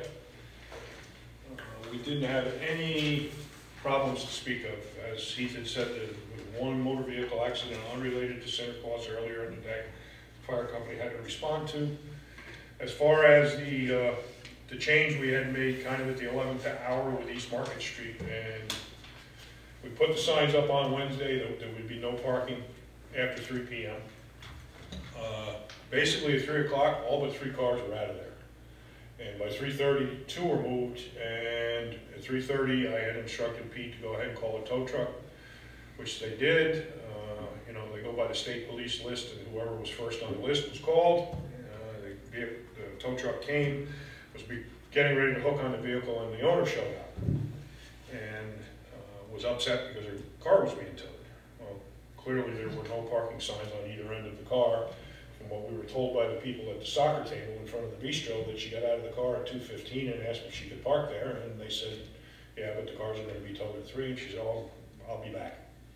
We didn't have any problems to speak of. As Heath had said, there was one motor vehicle accident unrelated to Santa Claus earlier in the day. The fire company had to respond to. As far as the change we had made kind of at the 11th hour with East Market Street, and we put the signs up on Wednesday that there would be no parking after 3 p.m. Basically at 3 o'clock, all but 3 cars were out of there. And by 3:30, 2 were moved, and at 3:30, I had instructed Pete to go ahead and call a tow truck, which they did. You know, they go by the state police list, and whoever was first on the list was called. The tow truck came, was getting ready to hook on the vehicle, and the owner showed up, and was upset because her car was being towed. Well, clearly there were no parking signs on either end of the car. From what we were told by the people at the soccer table in front of the bistro, that she got out of the car at 2:15 and asked if she could park there, and they said, yeah, but the cars are going to be towed at 3, and she said, oh, I'll be back.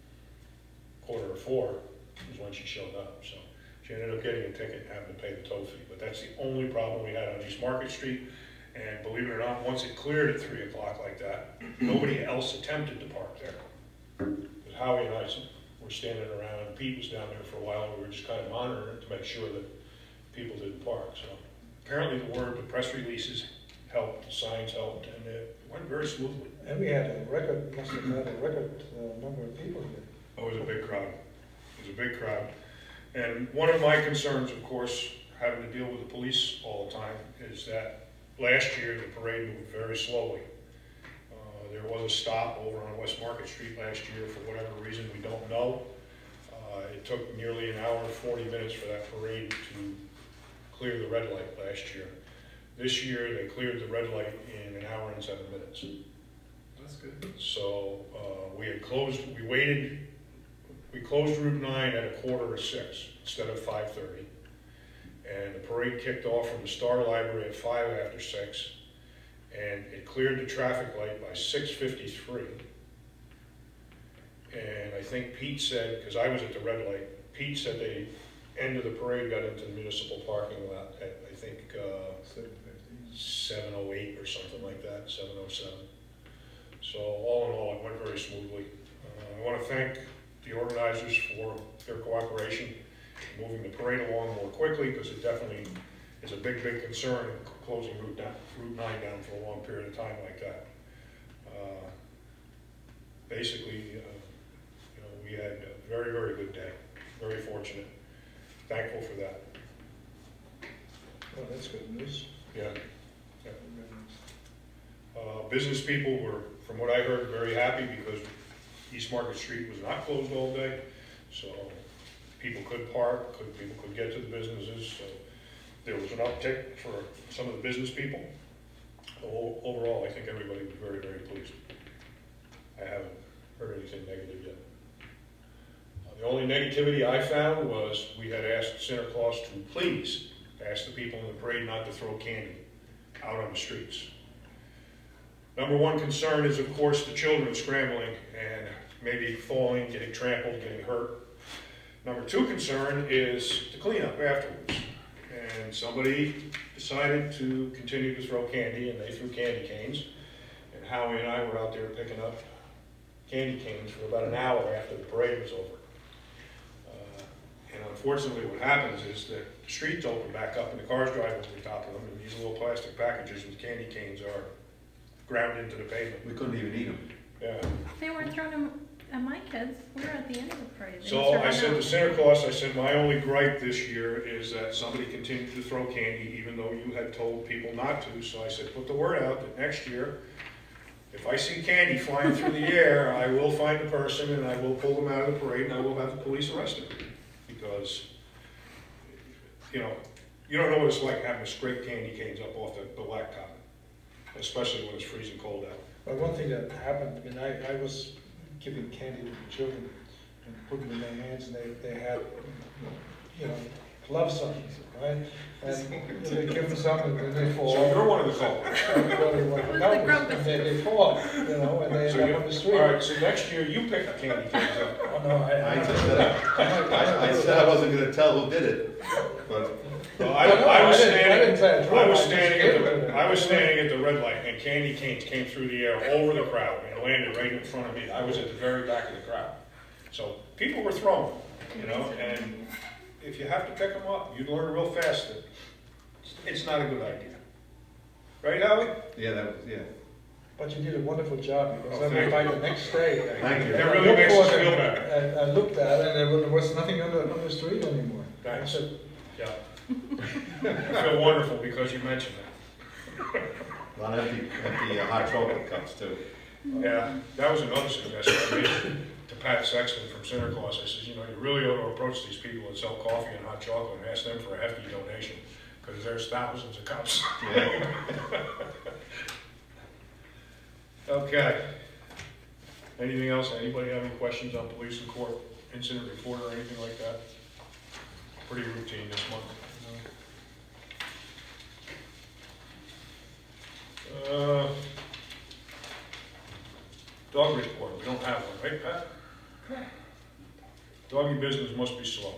3:45 was when she showed up, so she ended up getting a ticket and having to pay the tow fee. But that's the only problem we had on East Market Street, and believe it or not, once it cleared at 3 o'clock like that, nobody else attempted to park there. Because Howie and I were standing around, and Pete was down there for a while, and we were just kind of monitoring to make sure that people didn't park. So apparently the press releases helped, the signs helped, and it went very smoothly. And we had a record, must have had a record number of people here. Oh, it was a big crowd. It was a big crowd. And one of my concerns, of course, having to deal with the police all the time, is that last year the parade moved very slowly. There was a stop over on West Market Street last year for whatever reason we don't know. It took nearly an hour and 40 minutes for that parade to clear the red light last year. This year they cleared the red light in an hour and 7 minutes. That's good. So we closed Route 9 at 5:45 instead of 5:30. And the parade kicked off from the Star Library at 5 after 6. And it cleared the traffic light by 6:53. And I think Pete said, because I was at the red light, Pete said the end of the parade got into the municipal parking lot at, I think, 7:08 or something like that, 7:07. So all in all, it went very smoothly. I want to thank the organizers for their cooperation, moving the parade along more quickly, because it definitely is a big, big concern closing Route 9 down for a long period of time like that. Basically, we had a very, very good day. Very fortunate. Thankful for that. Well, that's good news. Yeah. Business people were, from what I heard, very happy because East Market Street was not closed all day. So people could park, people could get to the businesses. So there was an uptick for some of the business people. Overall, I think everybody was very, very pleased. I haven't heard anything negative yet. The only negativity I found was we had asked Santa Claus to please ask the people in the parade not to throw candy out on the streets. Number one concern is, of course, the children scrambling and maybe falling, getting trampled, getting hurt. Number two concern is the cleanup afterwards. And somebody decided to continue to throw candy, and they threw candy canes. And Howie and I were out there picking up candy canes for about an hour after the parade was over. And unfortunately what happens is that the streets open back up and the cars drive over the top of them, and these little plastic packages with candy canes are ground into the pavement. We couldn't even eat them. Yeah. They weren't throwing them at my kids. We were at the end of the parade. They So must have I run said out. to Santa Claus, I said, my only gripe this year is that somebody continued to throw candy even though you had told people not to. So I said, put the word out that next year, if I see candy flying through the air, I will find the person and I will pull them out of the parade and I will have the police arrest them. Because, you don't know what it's like having to scrape candy canes up off the blacktop, especially when it's freezing cold out. But one thing that happened, I mean, I was giving candy to the children and putting them in their hands, and they had, love signs, right? And they give them some and then they fall. So you're one of the culprits. And they fall, you know, and they So end you, up on the street. all right, so next year you pick the candy canes up. Oh, no, I said I wasn't gonna tell who did it, but Well, I was standing at the red light, and candy canes came through the air over the crowd and landed right in front of me. I was at the very back of the crowd. So people were throwing, you know, and if you have to pick them up, you learn real fast that it's not a good idea. Right, Howie? yeah, that was, yeah. But you did a wonderful job, because Oh, I went thank back the next day. Thank you. It and I really looked makes for us it, feel better. And I looked at it, and there was nothing on the street anymore. Thanks. I said, Yeah. I feel wonderful because you mentioned that. A lot of empty hot chocolate cups too. Yeah, that was another suggestion I made to Pat Sexton from Santa Claus. I said, you know, you really ought to approach these people that sell coffee and hot chocolate and ask them for a hefty donation, because there's thousands of cups. Yeah. Okay. Anything else? Anybody have any questions on police and court incident report or anything like that? Pretty routine this month. Dog report, we don't have one, right, Pat? Doggy business must be slow.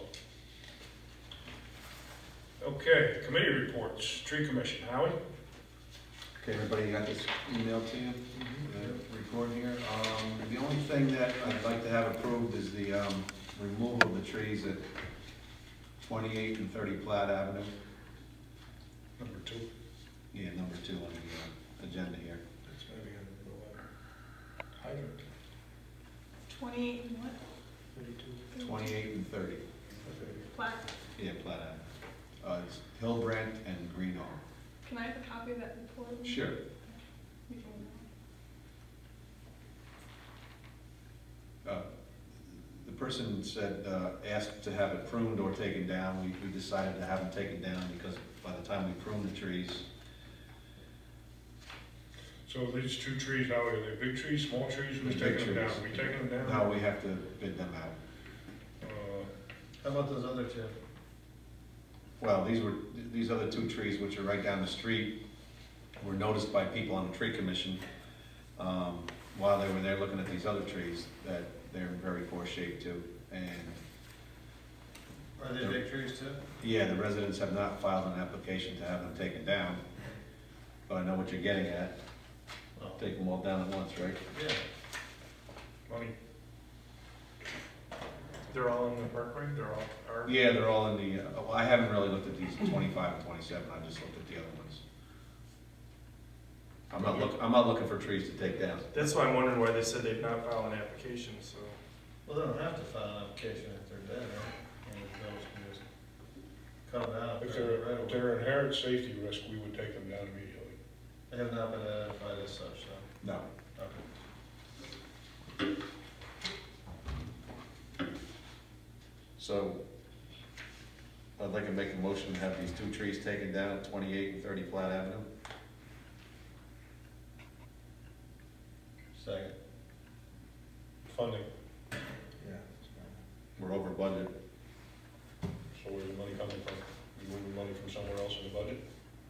Okay, committee reports, tree commission, Howie? Okay, everybody got this email to you, the report here. The only thing that I'd like to have approved is the removal of the trees at 28 and 30 Platt Avenue. Number 2. Yeah, number 2 on the agenda here. that's maybe a hydrant, 28 and what? 32. 28 and 30. Plaque. Yeah, Platt Avenue. It's Hillbrant and Greenhall. Can I have a copy of that report? Sure. We can- The person said, asked to have it pruned or taken down. We decided to have them taken down because by the time we prune the trees, So these 2 trees, Howie, are they big trees, small trees? Who's They're big taking them down? trees. Are we taking them down? now we have to bid them out. How about those other two? Well, these other 2 trees, which are right down the street, were noticed by people on the tree commission while they were there looking at these other trees, that they're in very poor shape too. And Are they big trees too? yeah, the residents have not filed an application to have them taken down, but I know what you're getting at. Oh. Take them all down at once, right? Yeah. Money. They're all in the parkway, they're all, are? Yeah, they're all in the, well, I haven't really looked at these 25 and 27, I just looked at the other ones. I'm not looking for trees to take down. That's why I'm wondering why they said they've not filed an application, so. Well, they don't have to file an application if they're dead, right? And the village can just cut them down. If they're an inherent safety risk, we would take them down immediately. They have not been identified as such, so. No. Okay. So, I'd like to make a motion to have these 2 trees taken down at 28 and 30 Platt Avenue. Second. Funding, Yeah. We're over budget. so where's the money coming from? You moving money from somewhere else in the budget?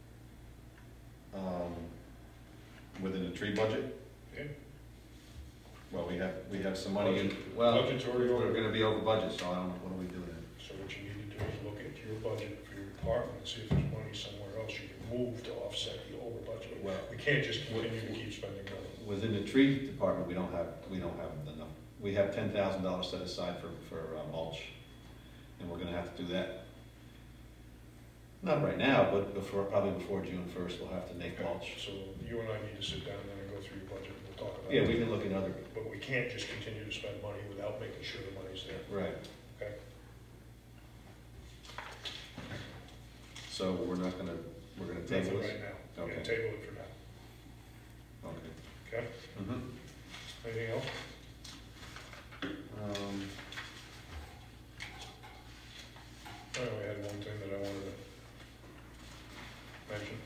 Within the tree budget? Yeah. Well, we have some money in, well, Budget's already over. we're gonna be over budget, so I don't, what are we doing? So what you need to do is look at your budget for your department and see if there's money somewhere else you can move to offset the over budget. Well, We can't just continue to keep spending money. within the tree department, we don't have enough. We have $10,000 set aside for mulch, and we're gonna have to do that. Not right now, but probably before June 1st, we'll have to make mulch. So you and I need to sit down then and go through your budget, and we'll talk about it. Yeah, we can look at other, But we can't just continue to spend money without making sure the money's there, right, okay? so we're gonna Nothing table this? right now. We're Okay. gonna table it for now, Okay. okay? Mm-hmm. Anything else? I only had one thing that I wanted to mention.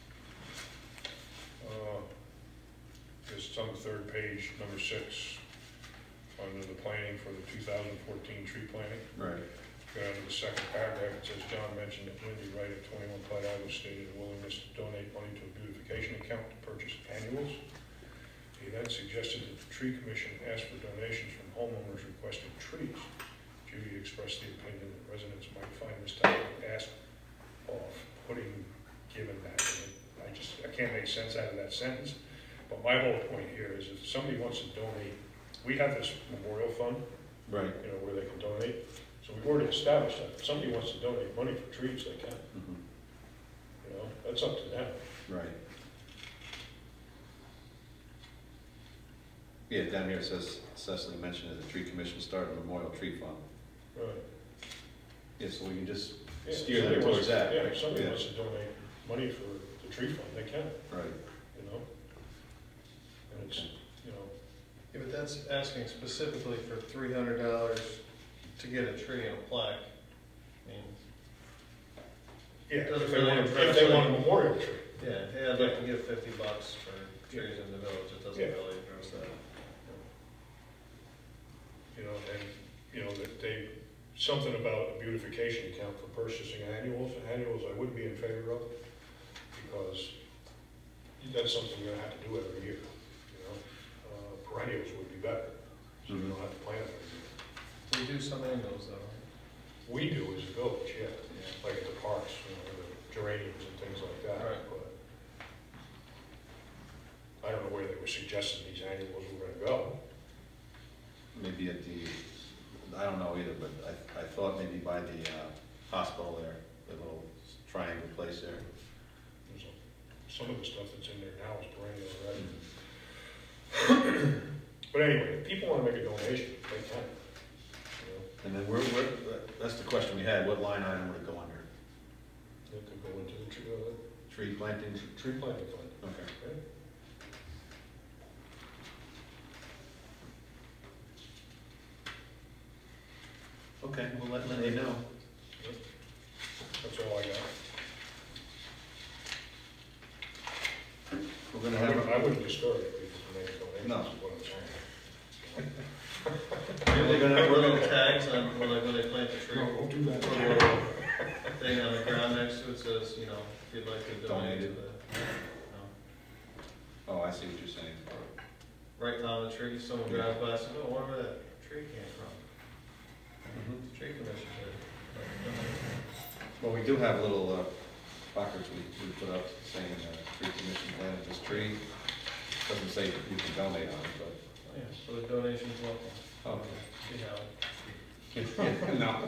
It's on the 3rd page, number 6, under the planning for the 2014 tree planting. Right. Go down to the second paragraph, it says, John mentioned that Lindy Wright of 21 Platt Iowa stated a willingness to donate money to a beautification account to purchase annuals. He then suggested that the tree commission ask for donations from homeowners requesting trees. Judy expressed the opinion that residents might find this type of ask off-putting given that. And I can't make sense out of that sentence. But my whole point here is if somebody wants to donate, we have this memorial fund, Right. you know, where they can donate. So we've already established that. If somebody wants to donate money for trees, they can. Mhm. You know, that's up to them. Right. Yeah, down here it says, Cecily mentioned that the tree commission started a memorial tree fund. Right. Yeah, so we can just Yeah, steer them somebody towards wants- that. Yeah, if somebody Yeah. wants to donate money for the tree fund, they can, Right. you know? And it's, you know, Yeah, but that's asking specifically for $300 to get a tree and a plaque. I mean, yeah, Doesn't if they really want, impress if they want a me. memorial tree. yeah, hey, I'd like to give $50 for trees in the village, it doesn't Yeah. really address that. You know, and, you know, that they, something about a beautification account for purchasing annuals. Annuals I wouldn't be in favor of, because that's something you're gonna have to do every year, you know? Perennials would be better, so you don't have to plant them every year. We do some annuals though. We do as a village, yeah, like at the parks, you know, the geraniums and things like that. Right. But I don't know where they were suggesting these annuals were gonna go. Maybe at the, I don't know either, but I thought maybe by the hospital there, the little triangle place there. There's some of the stuff that's in there now is perennial, right? But anyway, if people wanna make a donation, they can. You know, And then that's the question we had, what line item would it go under? it could go into the Tree planting? tree planting fund. Okay. Okay? Okay, we'll let Lindy know. That's all I got. We're gonna have, I wouldn't discourage people from making donations, No. is what I'm saying. We're gonna tags on, when they plant the tree. No, don't do that. Put a little thing on the ground next to it says, you know, if you'd like to donate to Donate. the, oh, I see what you're saying. right on the tree, someone drives by and says, oh, where did that tree came from? Mhm. Tree commission did. Well, we do have little placards we put up saying tree commission planted this tree. Doesn't say you can donate on it, but. Yeah, so the donation's local. Okay. See how No.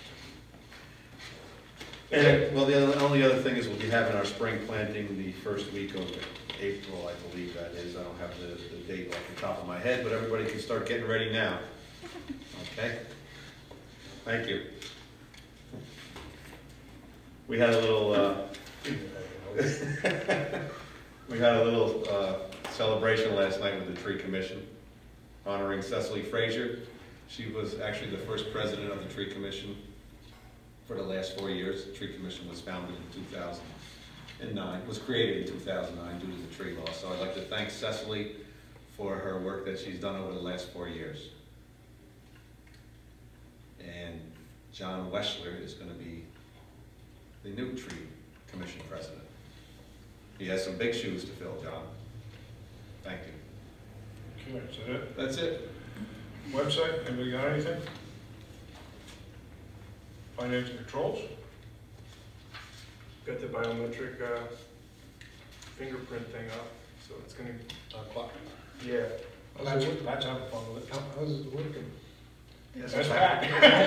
And, well, the only other thing is we'll be having our spring planting the first week of April, I believe that is. I don't have the date off the top of my head, but everybody can start getting ready now. Okay? Thank you. We had a little, celebration last night with the Tree Commission, honoring Cecily Frazier. She was actually the first president of the Tree Commission for the last 4 years. The Tree Commission was founded in 2009, was created in 2009 due to the tree law. So I'd like to thank Cecily for her work that she's done over the last 4 years. And John Weschler is going to be the new Tree Commission president. He has some big shoes to fill, John. Thank you. Okay, is that it? That's it. Website, anybody got anything? Finance and controls? Got the biometric fingerprint thing up, so it's gonna, Clock. yeah. That's having fun with it. How's it working? That's back.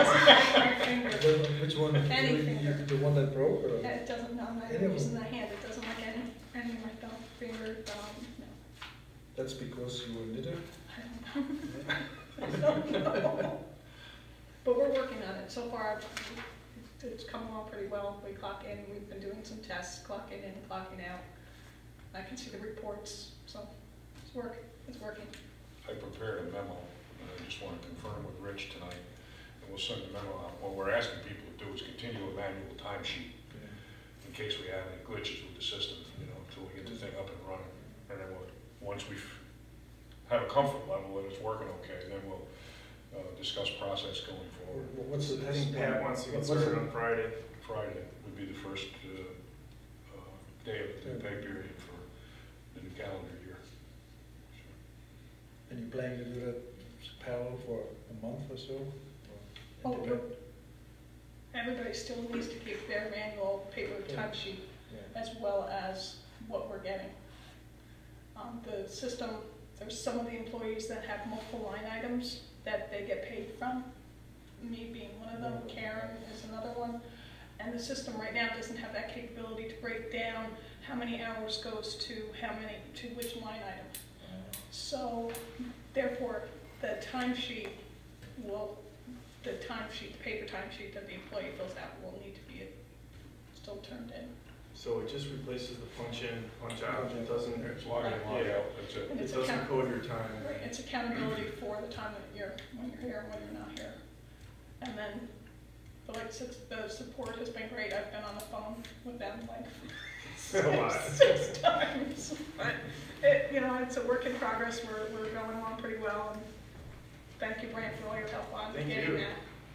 Which one? Any finger. The one that broke or? It doesn't, no, I'm not Any of using them? the hand, it doesn't like any of my thumb, finger, no. That's because you were a knitter? I don't know. But we're working on it. So far, it's come along pretty well. We clock in, we've been doing some tests, clocking in, clocking out. I can see the reports, so it's working. I prepared a memo, and I just want to confirm with Rich tonight, and we'll send the memo out. What we're asking people to do is continue a manual timesheet in case we have any glitches with the system, you know, until we get the thing up and running. And then once we have a comfort level that it's working okay, then we'll discuss process going forward. What's the I think Pat wants to get what's the- started on Friday. Friday would be the first day of the pay period for the new calendar year. And you plan to do that parallel for a month or so? Oh, Or- but everybody still needs to keep their manual paper timesheet Yeah. as well as what we're getting. The system, there's some of the employees that have multiple line items that they get paid from, me being one of them, Karen is another one. And the system right now doesn't have that capability to break down how many hours goes to which line item. So therefore, the timesheet, the paper timesheet that the employee fills out will need to be still turned in. So it just replaces the punch in, punch out. It doesn't, It's log in, log out, that's it. And it it's doesn't code your time. Right, it's accountability for the time that when you're here and when you're not here. And then, but like, the support has been great. I've been on the phone with them like six times. But it's a work in progress. We're going along pretty well. And thank you, Brant, for all your help on Thank getting you. that.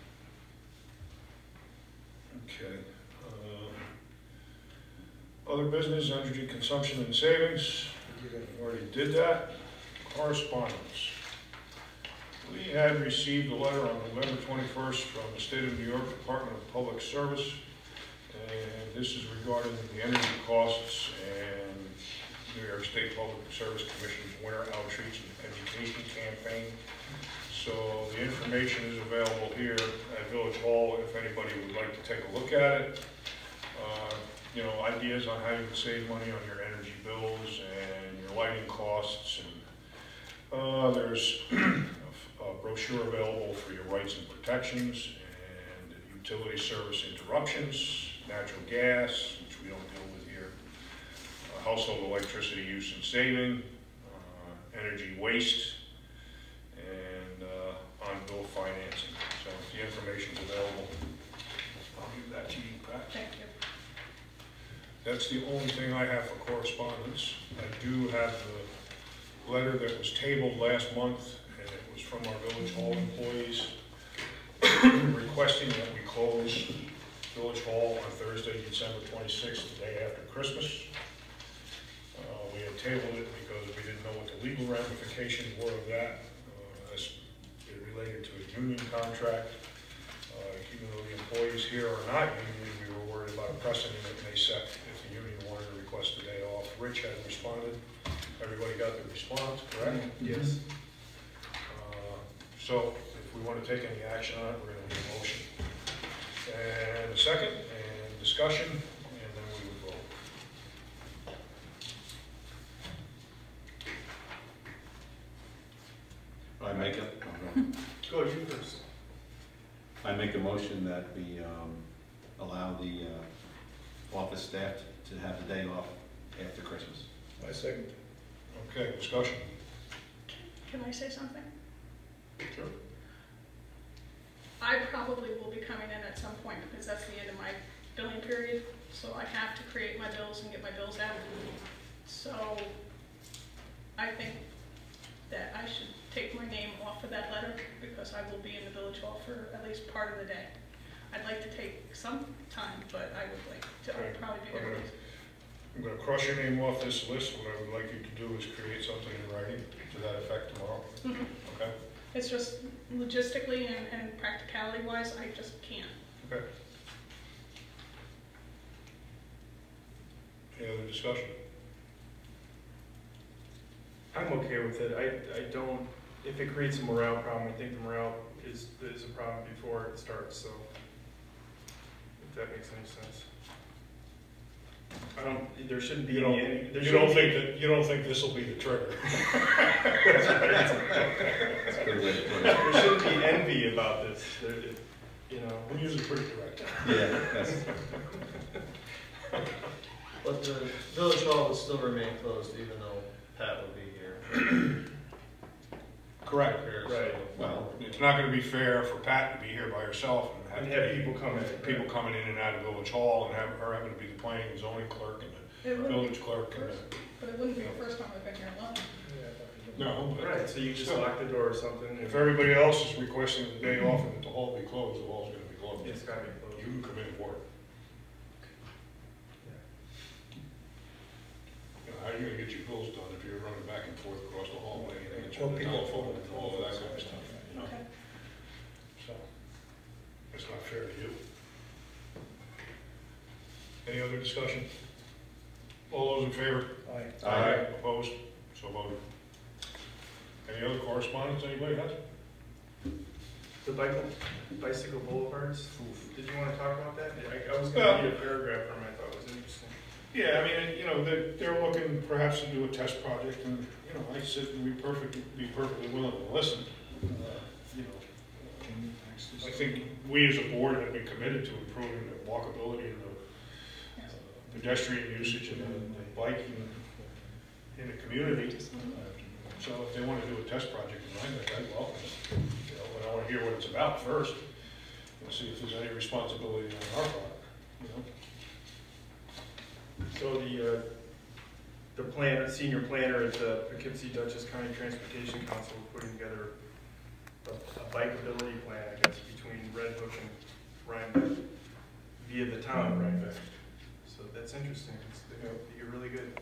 Okay. Other business, energy consumption and savings. Already did that. Correspondence. We had received a letter on November 21st from the State of New York Department of Public Service, and this is regarding the energy costs and New York State Public Service Commission's winter outreach and education campaign. So the information is available here at Village Hall if anybody would like to take a look at it. Ideas on how you can save money on your energy bills and your lighting costs, and there's a brochure available for your rights and protections, and utility service interruptions, natural gas, which we don't deal with here, household electricity use and saving, energy waste, and on-bill financing. So the information's available. I'll give that to you, Pat. Thank you. That's the only thing I have for correspondence. I do have the letter that was tabled last month, and it was from our Village Hall employees requesting that we close Village Hall on Thursday, December 26th, the day after Christmas. We had tabled it because we didn't know what the legal ramifications were of that. As it related to a union contract. Even though the employees here are not union, we were worried about a precedent that may set if the union wanted to request a day off. Rich had responded. Everybody got the response, correct? Yes. So if we want to take any action on it, we're going to need a motion. And a second, and discussion, and then we would vote. Go you first. I make a motion that we allow the office staff to have the day off after Christmas. My second. Okay, discussion. Can I say something? Sure. I probably will be coming in at some point because that's the end of my billing period. So I have to create my bills and get my bills out. So I think that I should take my name off of that letter because I will be in the Village Hall for at least part of the day. I'd like to take some time, but I would like to, I'll probably be there. I'm going to cross your name off this list. What I would like you to do is create something in writing to that effect tomorrow. Okay? It's just logistically and practicality wise, I just can't. Okay. Any other discussion? I'm okay with it. I don't, if it creates a morale problem, I think the morale is a problem before it starts, so if that makes any sense. There shouldn't be You don't, any, you don't think this will be the trigger? That's a good way to put it. there shouldn't be envy about this. We're usually pretty direct. Yeah, that's, But the village hall would still remain closed even though Pat would be here. Correct. Here, Right. so- Well, it's not going to be fair for Pat to be here by herself And have people come in. people coming in and out of Village Hall and her having to be the planning and zoning clerk and the It would, village clerk and the But it wouldn't be the first time I've been here alone. No, but Right, so you just lock the door or something. if everybody else is requesting the day off and that the hall be closed, the hall's gonna be closed. It's gotta be closed. You can come in and work. You know, how are you gonna get your bills done if you're running back and forth across the hallway and answering the telephone and all of that kind of stuff, you know? Okay. So, it's not fair to you. Any other discussion? All those in favor? Aye. Opposed? So voted. Any other correspondence anybody has? The bicycle boulevards, did you want to talk about that? I was gonna read a paragraph from it, I thought it was interesting. Yeah, I mean, you know, they're looking perhaps to do a test project, and, you know, I said we'd be perfectly willing to listen. You know, I think we as a board have been committed to improving the walkability and the pedestrian usage and the biking in the community. So if they want to do a test project in Rhinebeck, I'd welcome it. You know, but I want to hear what it's about first, and see if there's any responsibility on our part, you know? So the senior planner at the Poughkeepsie Dutchess County Transportation Council putting together a bikeability plan, I guess, between Red Hook and Rhinebeck via the town of Rhinebeck. So that's interesting. You're really good.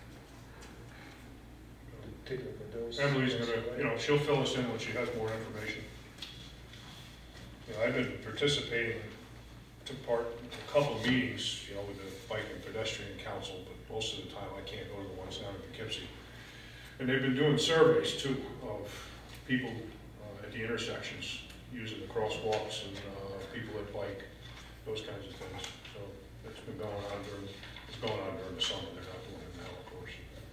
Take a look at those. Emily's gonna, you know, she'll fill us in when she has more information. You know, I've been participating, took part in a couple of meetings, you know, with the Bike and Pedestrian Council, but most of the time I can't go to the ones down in Poughkeepsie. And they've been doing surveys too of people at the intersections, using the crosswalks and people that bike, those kinds of things. So it's been going on during the summer. They're not doing it now, of course.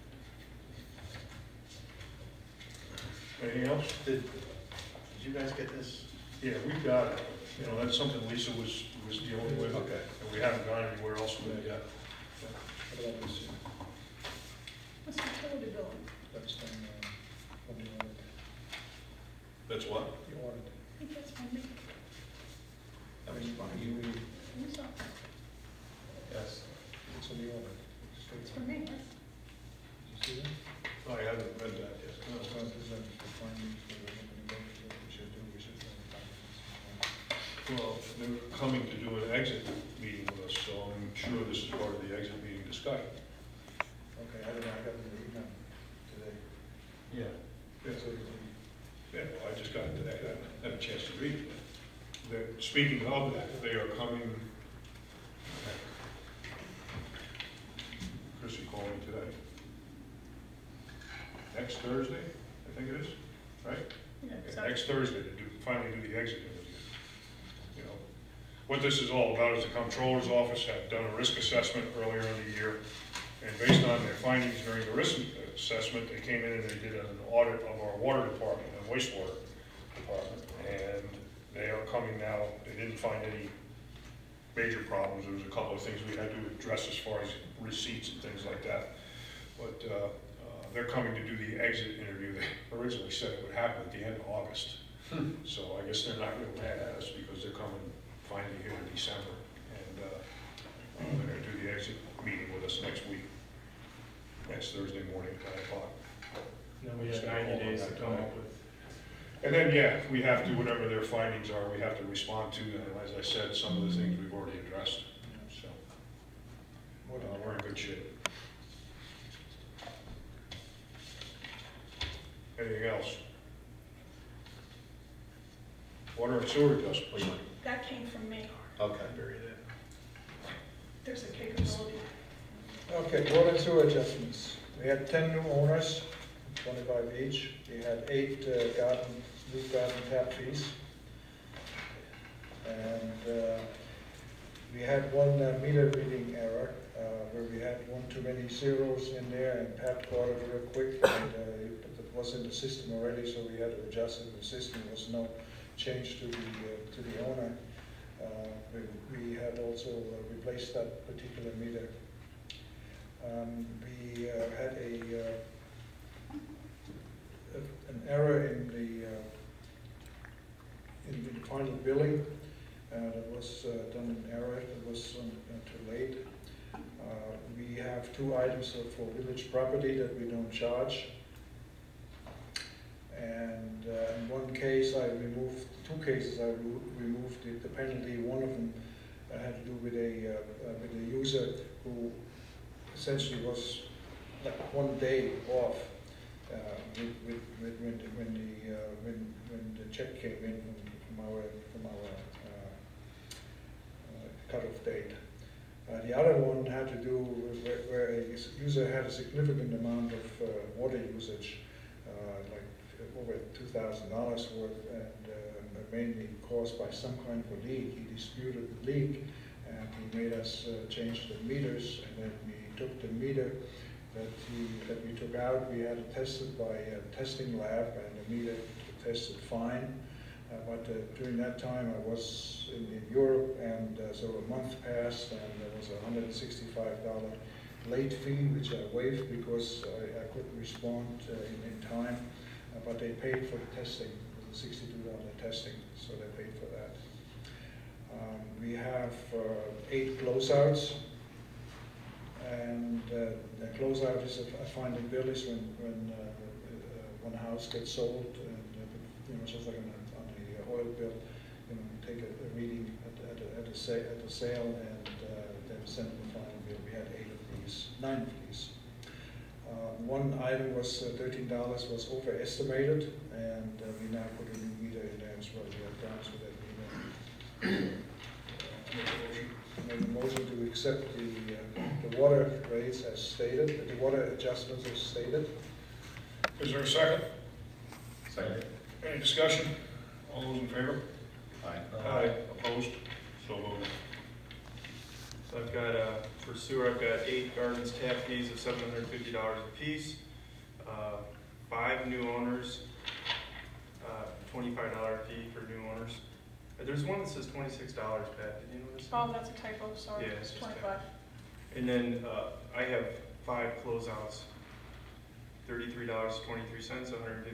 Anything else? Did you guys get this? Yeah, we've got it. You know, that's something Lisa was dealing with. Okay. And we haven't gone anywhere else with it yet. What about this? What's the utility billing? That's from the audit. That's what? The audit. I think that's from me. That was fine. Who's up? Yes. It's on the audit. It's from me, right? Did you see that? I haven't read that yet. No, it's going to present the findings for the recommendation, what we should do, Well, they're coming to do an exit meeting with us, so I'm sure this is part of the exit meeting discussion. Okay, I don't know, I got the email today. Yeah. So, Yeah, well, I just got it today. I haven't had a chance to read it. Speaking of that, they are coming. Chrissy called me today. Next Thursday, I think it is, right? Yeah, Yeah, next Thursday to finally do the exit interview. You know, what this is all about is the comptroller's office had done a risk assessment earlier in the year, and based on their findings during the risk assessment, they came in and they did an audit of our water department and wastewater department, and they are coming now. They didn't find any major problems. There was a couple of things we had to address as far as receipts and things like that, but they're coming to do the exit interview. They originally said it would happen at the end of August. So I guess they're not real mad at us because they're coming finally here in December. And they're going to do the exit meeting with us next week, next Thursday morning at 9 o'clock. Then we have 90 days to come up with. And then, yeah, we have to, whatever their findings are, we have to respond to. And as I said, some of the things we've already addressed. So we're in good shape. Anything else? Water and sewer adjustment. That came from me. Okay. There's a capability. Okay, water and sewer adjustments. We had 10 new owners, 25 each. We had 8 new garden tap fees. And we had one meter reading error, where we had one too many zeros in there, and Pat caught it real quick, and it was in the system already, so we had to adjust it in the system. There was no change to the owner. We had also replaced that particular meter. We had an error in the final billing. That was done in error. It was too late. We have 2 items for village property that we don't charge. And in one case, two cases I removed the penalty. One of them had to do with a user who essentially was like 1 day off when the check came in from our cutoff date. The other one had to do with where a user had a significant amount of water usage, like over $2,000 worth, and mainly caused by some kind of a leak. He disputed the leak, and he made us change the meters, and then we took the meter that we took out. We had it tested by a testing lab, and the meter tested fine. But during that time, I was in Europe, and so a month passed, and there was a $165 late fee, which I waived because I couldn't respond in time. But they paid for the testing. It was a $62 testing, so they paid for that. We have 8 closeouts, and the closeout is a final bill is when one house gets sold, and just like on the oil bill, take a reading at the sale, and then send them the final bill. We had 9 of these. One item was $13 was overestimated, and we now put a new meter in there as well. We have problems with that meter. Make a motion to accept the water rates as stated, the water adjustments as stated. Is there a second? Second. Any discussion? All those in favor? Aye. Aye. Opposed? So voted. So I've got, for sewer, I've got 8 gardens tap fees of $750 a piece, 5 new owners, $25 fee for new owners. There's one that says $26, Pat, did you notice? Oh, that's a typo, sorry, Yeah, it's it's 25. And then I have 5 closeouts, $33.23, $158.26, $248.80,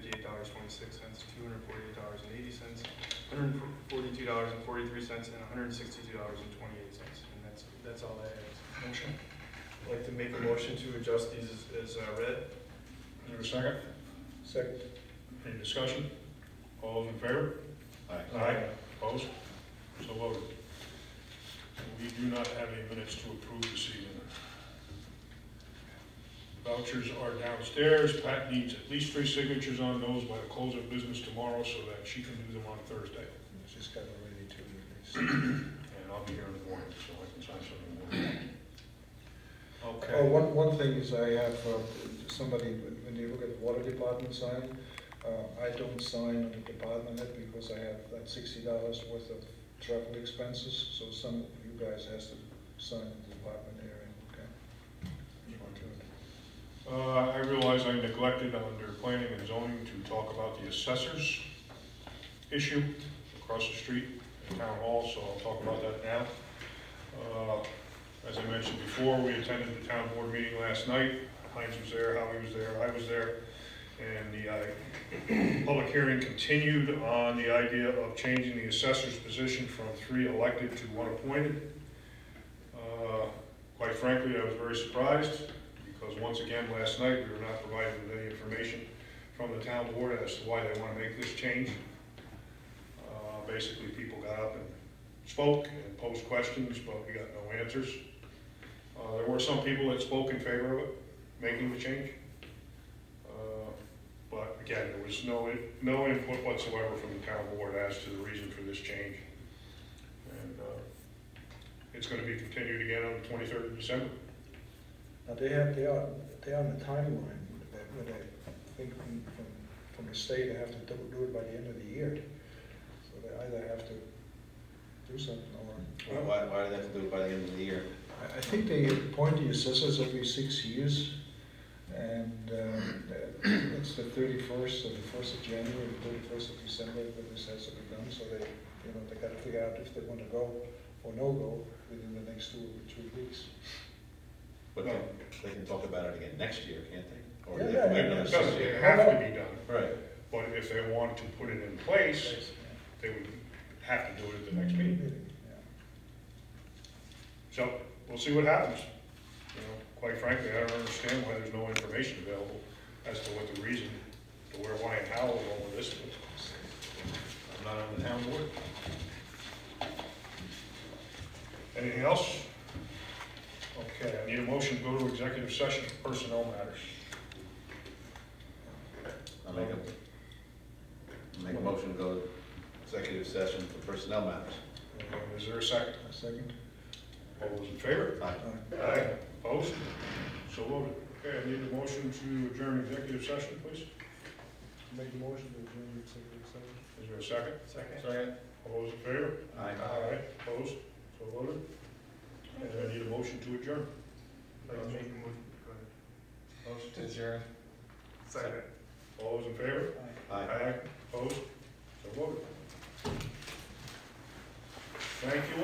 $142.43, and $162.28, and that's all I have. Motion. I'd like to make a motion to adjust these as read. Is there a second? Second. Any discussion? All those in favor? Aye. Aye. Opposed? So voted. We do not have any minutes to approve this evening. Vouchers are downstairs. Pat needs at least 3 signatures on those by the close of business tomorrow so that she can do them on Thursday. She's got it ready to release. And I'll be here in the morning, so I can sign something in the morning. Okay. Oh, one thing is I have somebody, when you look at the water department sign, I don't sign on the department head because I have that $60 worth of travel expenses, so some of you guys has to sign in the department area, okay? Just want to- I realize I neglected under planning and zoning to talk about the assessors issue across the street in Town Hall, so I'll talk about that now. As I mentioned before, we attended the town board meeting last night. Heinz was there, Howie was there, I was there, and the public hearing continued on the idea of changing the assessor's position from 3 elected to 1 appointed. Quite frankly, I was very surprised, because once again, last night, we were not provided with any information from the town board as to why they want to make this change. Basically, people got up and spoke and posed questions, but we got no answers. There were some people that spoke in favor of it, making the change. But again, there was no input whatsoever from the town board as to the reason for this change. And it's going to be continued again on the 23rd of December. Now they are on the timeline where they think from the state they have to do it by the end of the year. So they either have to do something or. Why do they have to do it by the end of the year? I think they appoint the assessors every 6 years, and it's the 31st or the 1st of January, the 31st of December that this has to be done. So they got to figure out if they want to go or no go within the next 2 or 3 weeks. But they can talk about it again next year, can't they? Or Yeah, they yeah, have to wait yeah, another It 6 years? doesn't have to be done. Right. But if they want to put it in place, they would have to do it at the next meeting. Yeah. So we'll see what happens. quite frankly, I don't understand why there's no information available as to what the reason, to where, why, and how of all of this is. I'm not on the town board. Anything else? Okay, I need a motion to go to executive session for personnel matters. I'll make a motion to go to executive session for personnel matters. Is there a second? A second. All those in favor? Aye. Aye. Opposed? So voted. Okay, I need a motion to adjourn executive session, please. Make a motion to adjourn the executive session. Is there a second? Second. All those in favor? Aye. Aye. Opposed? So voted. And I need a motion to adjourn. Motion to adjourn. Second. All those in favor? Aye. Opposed? So voted. Thank you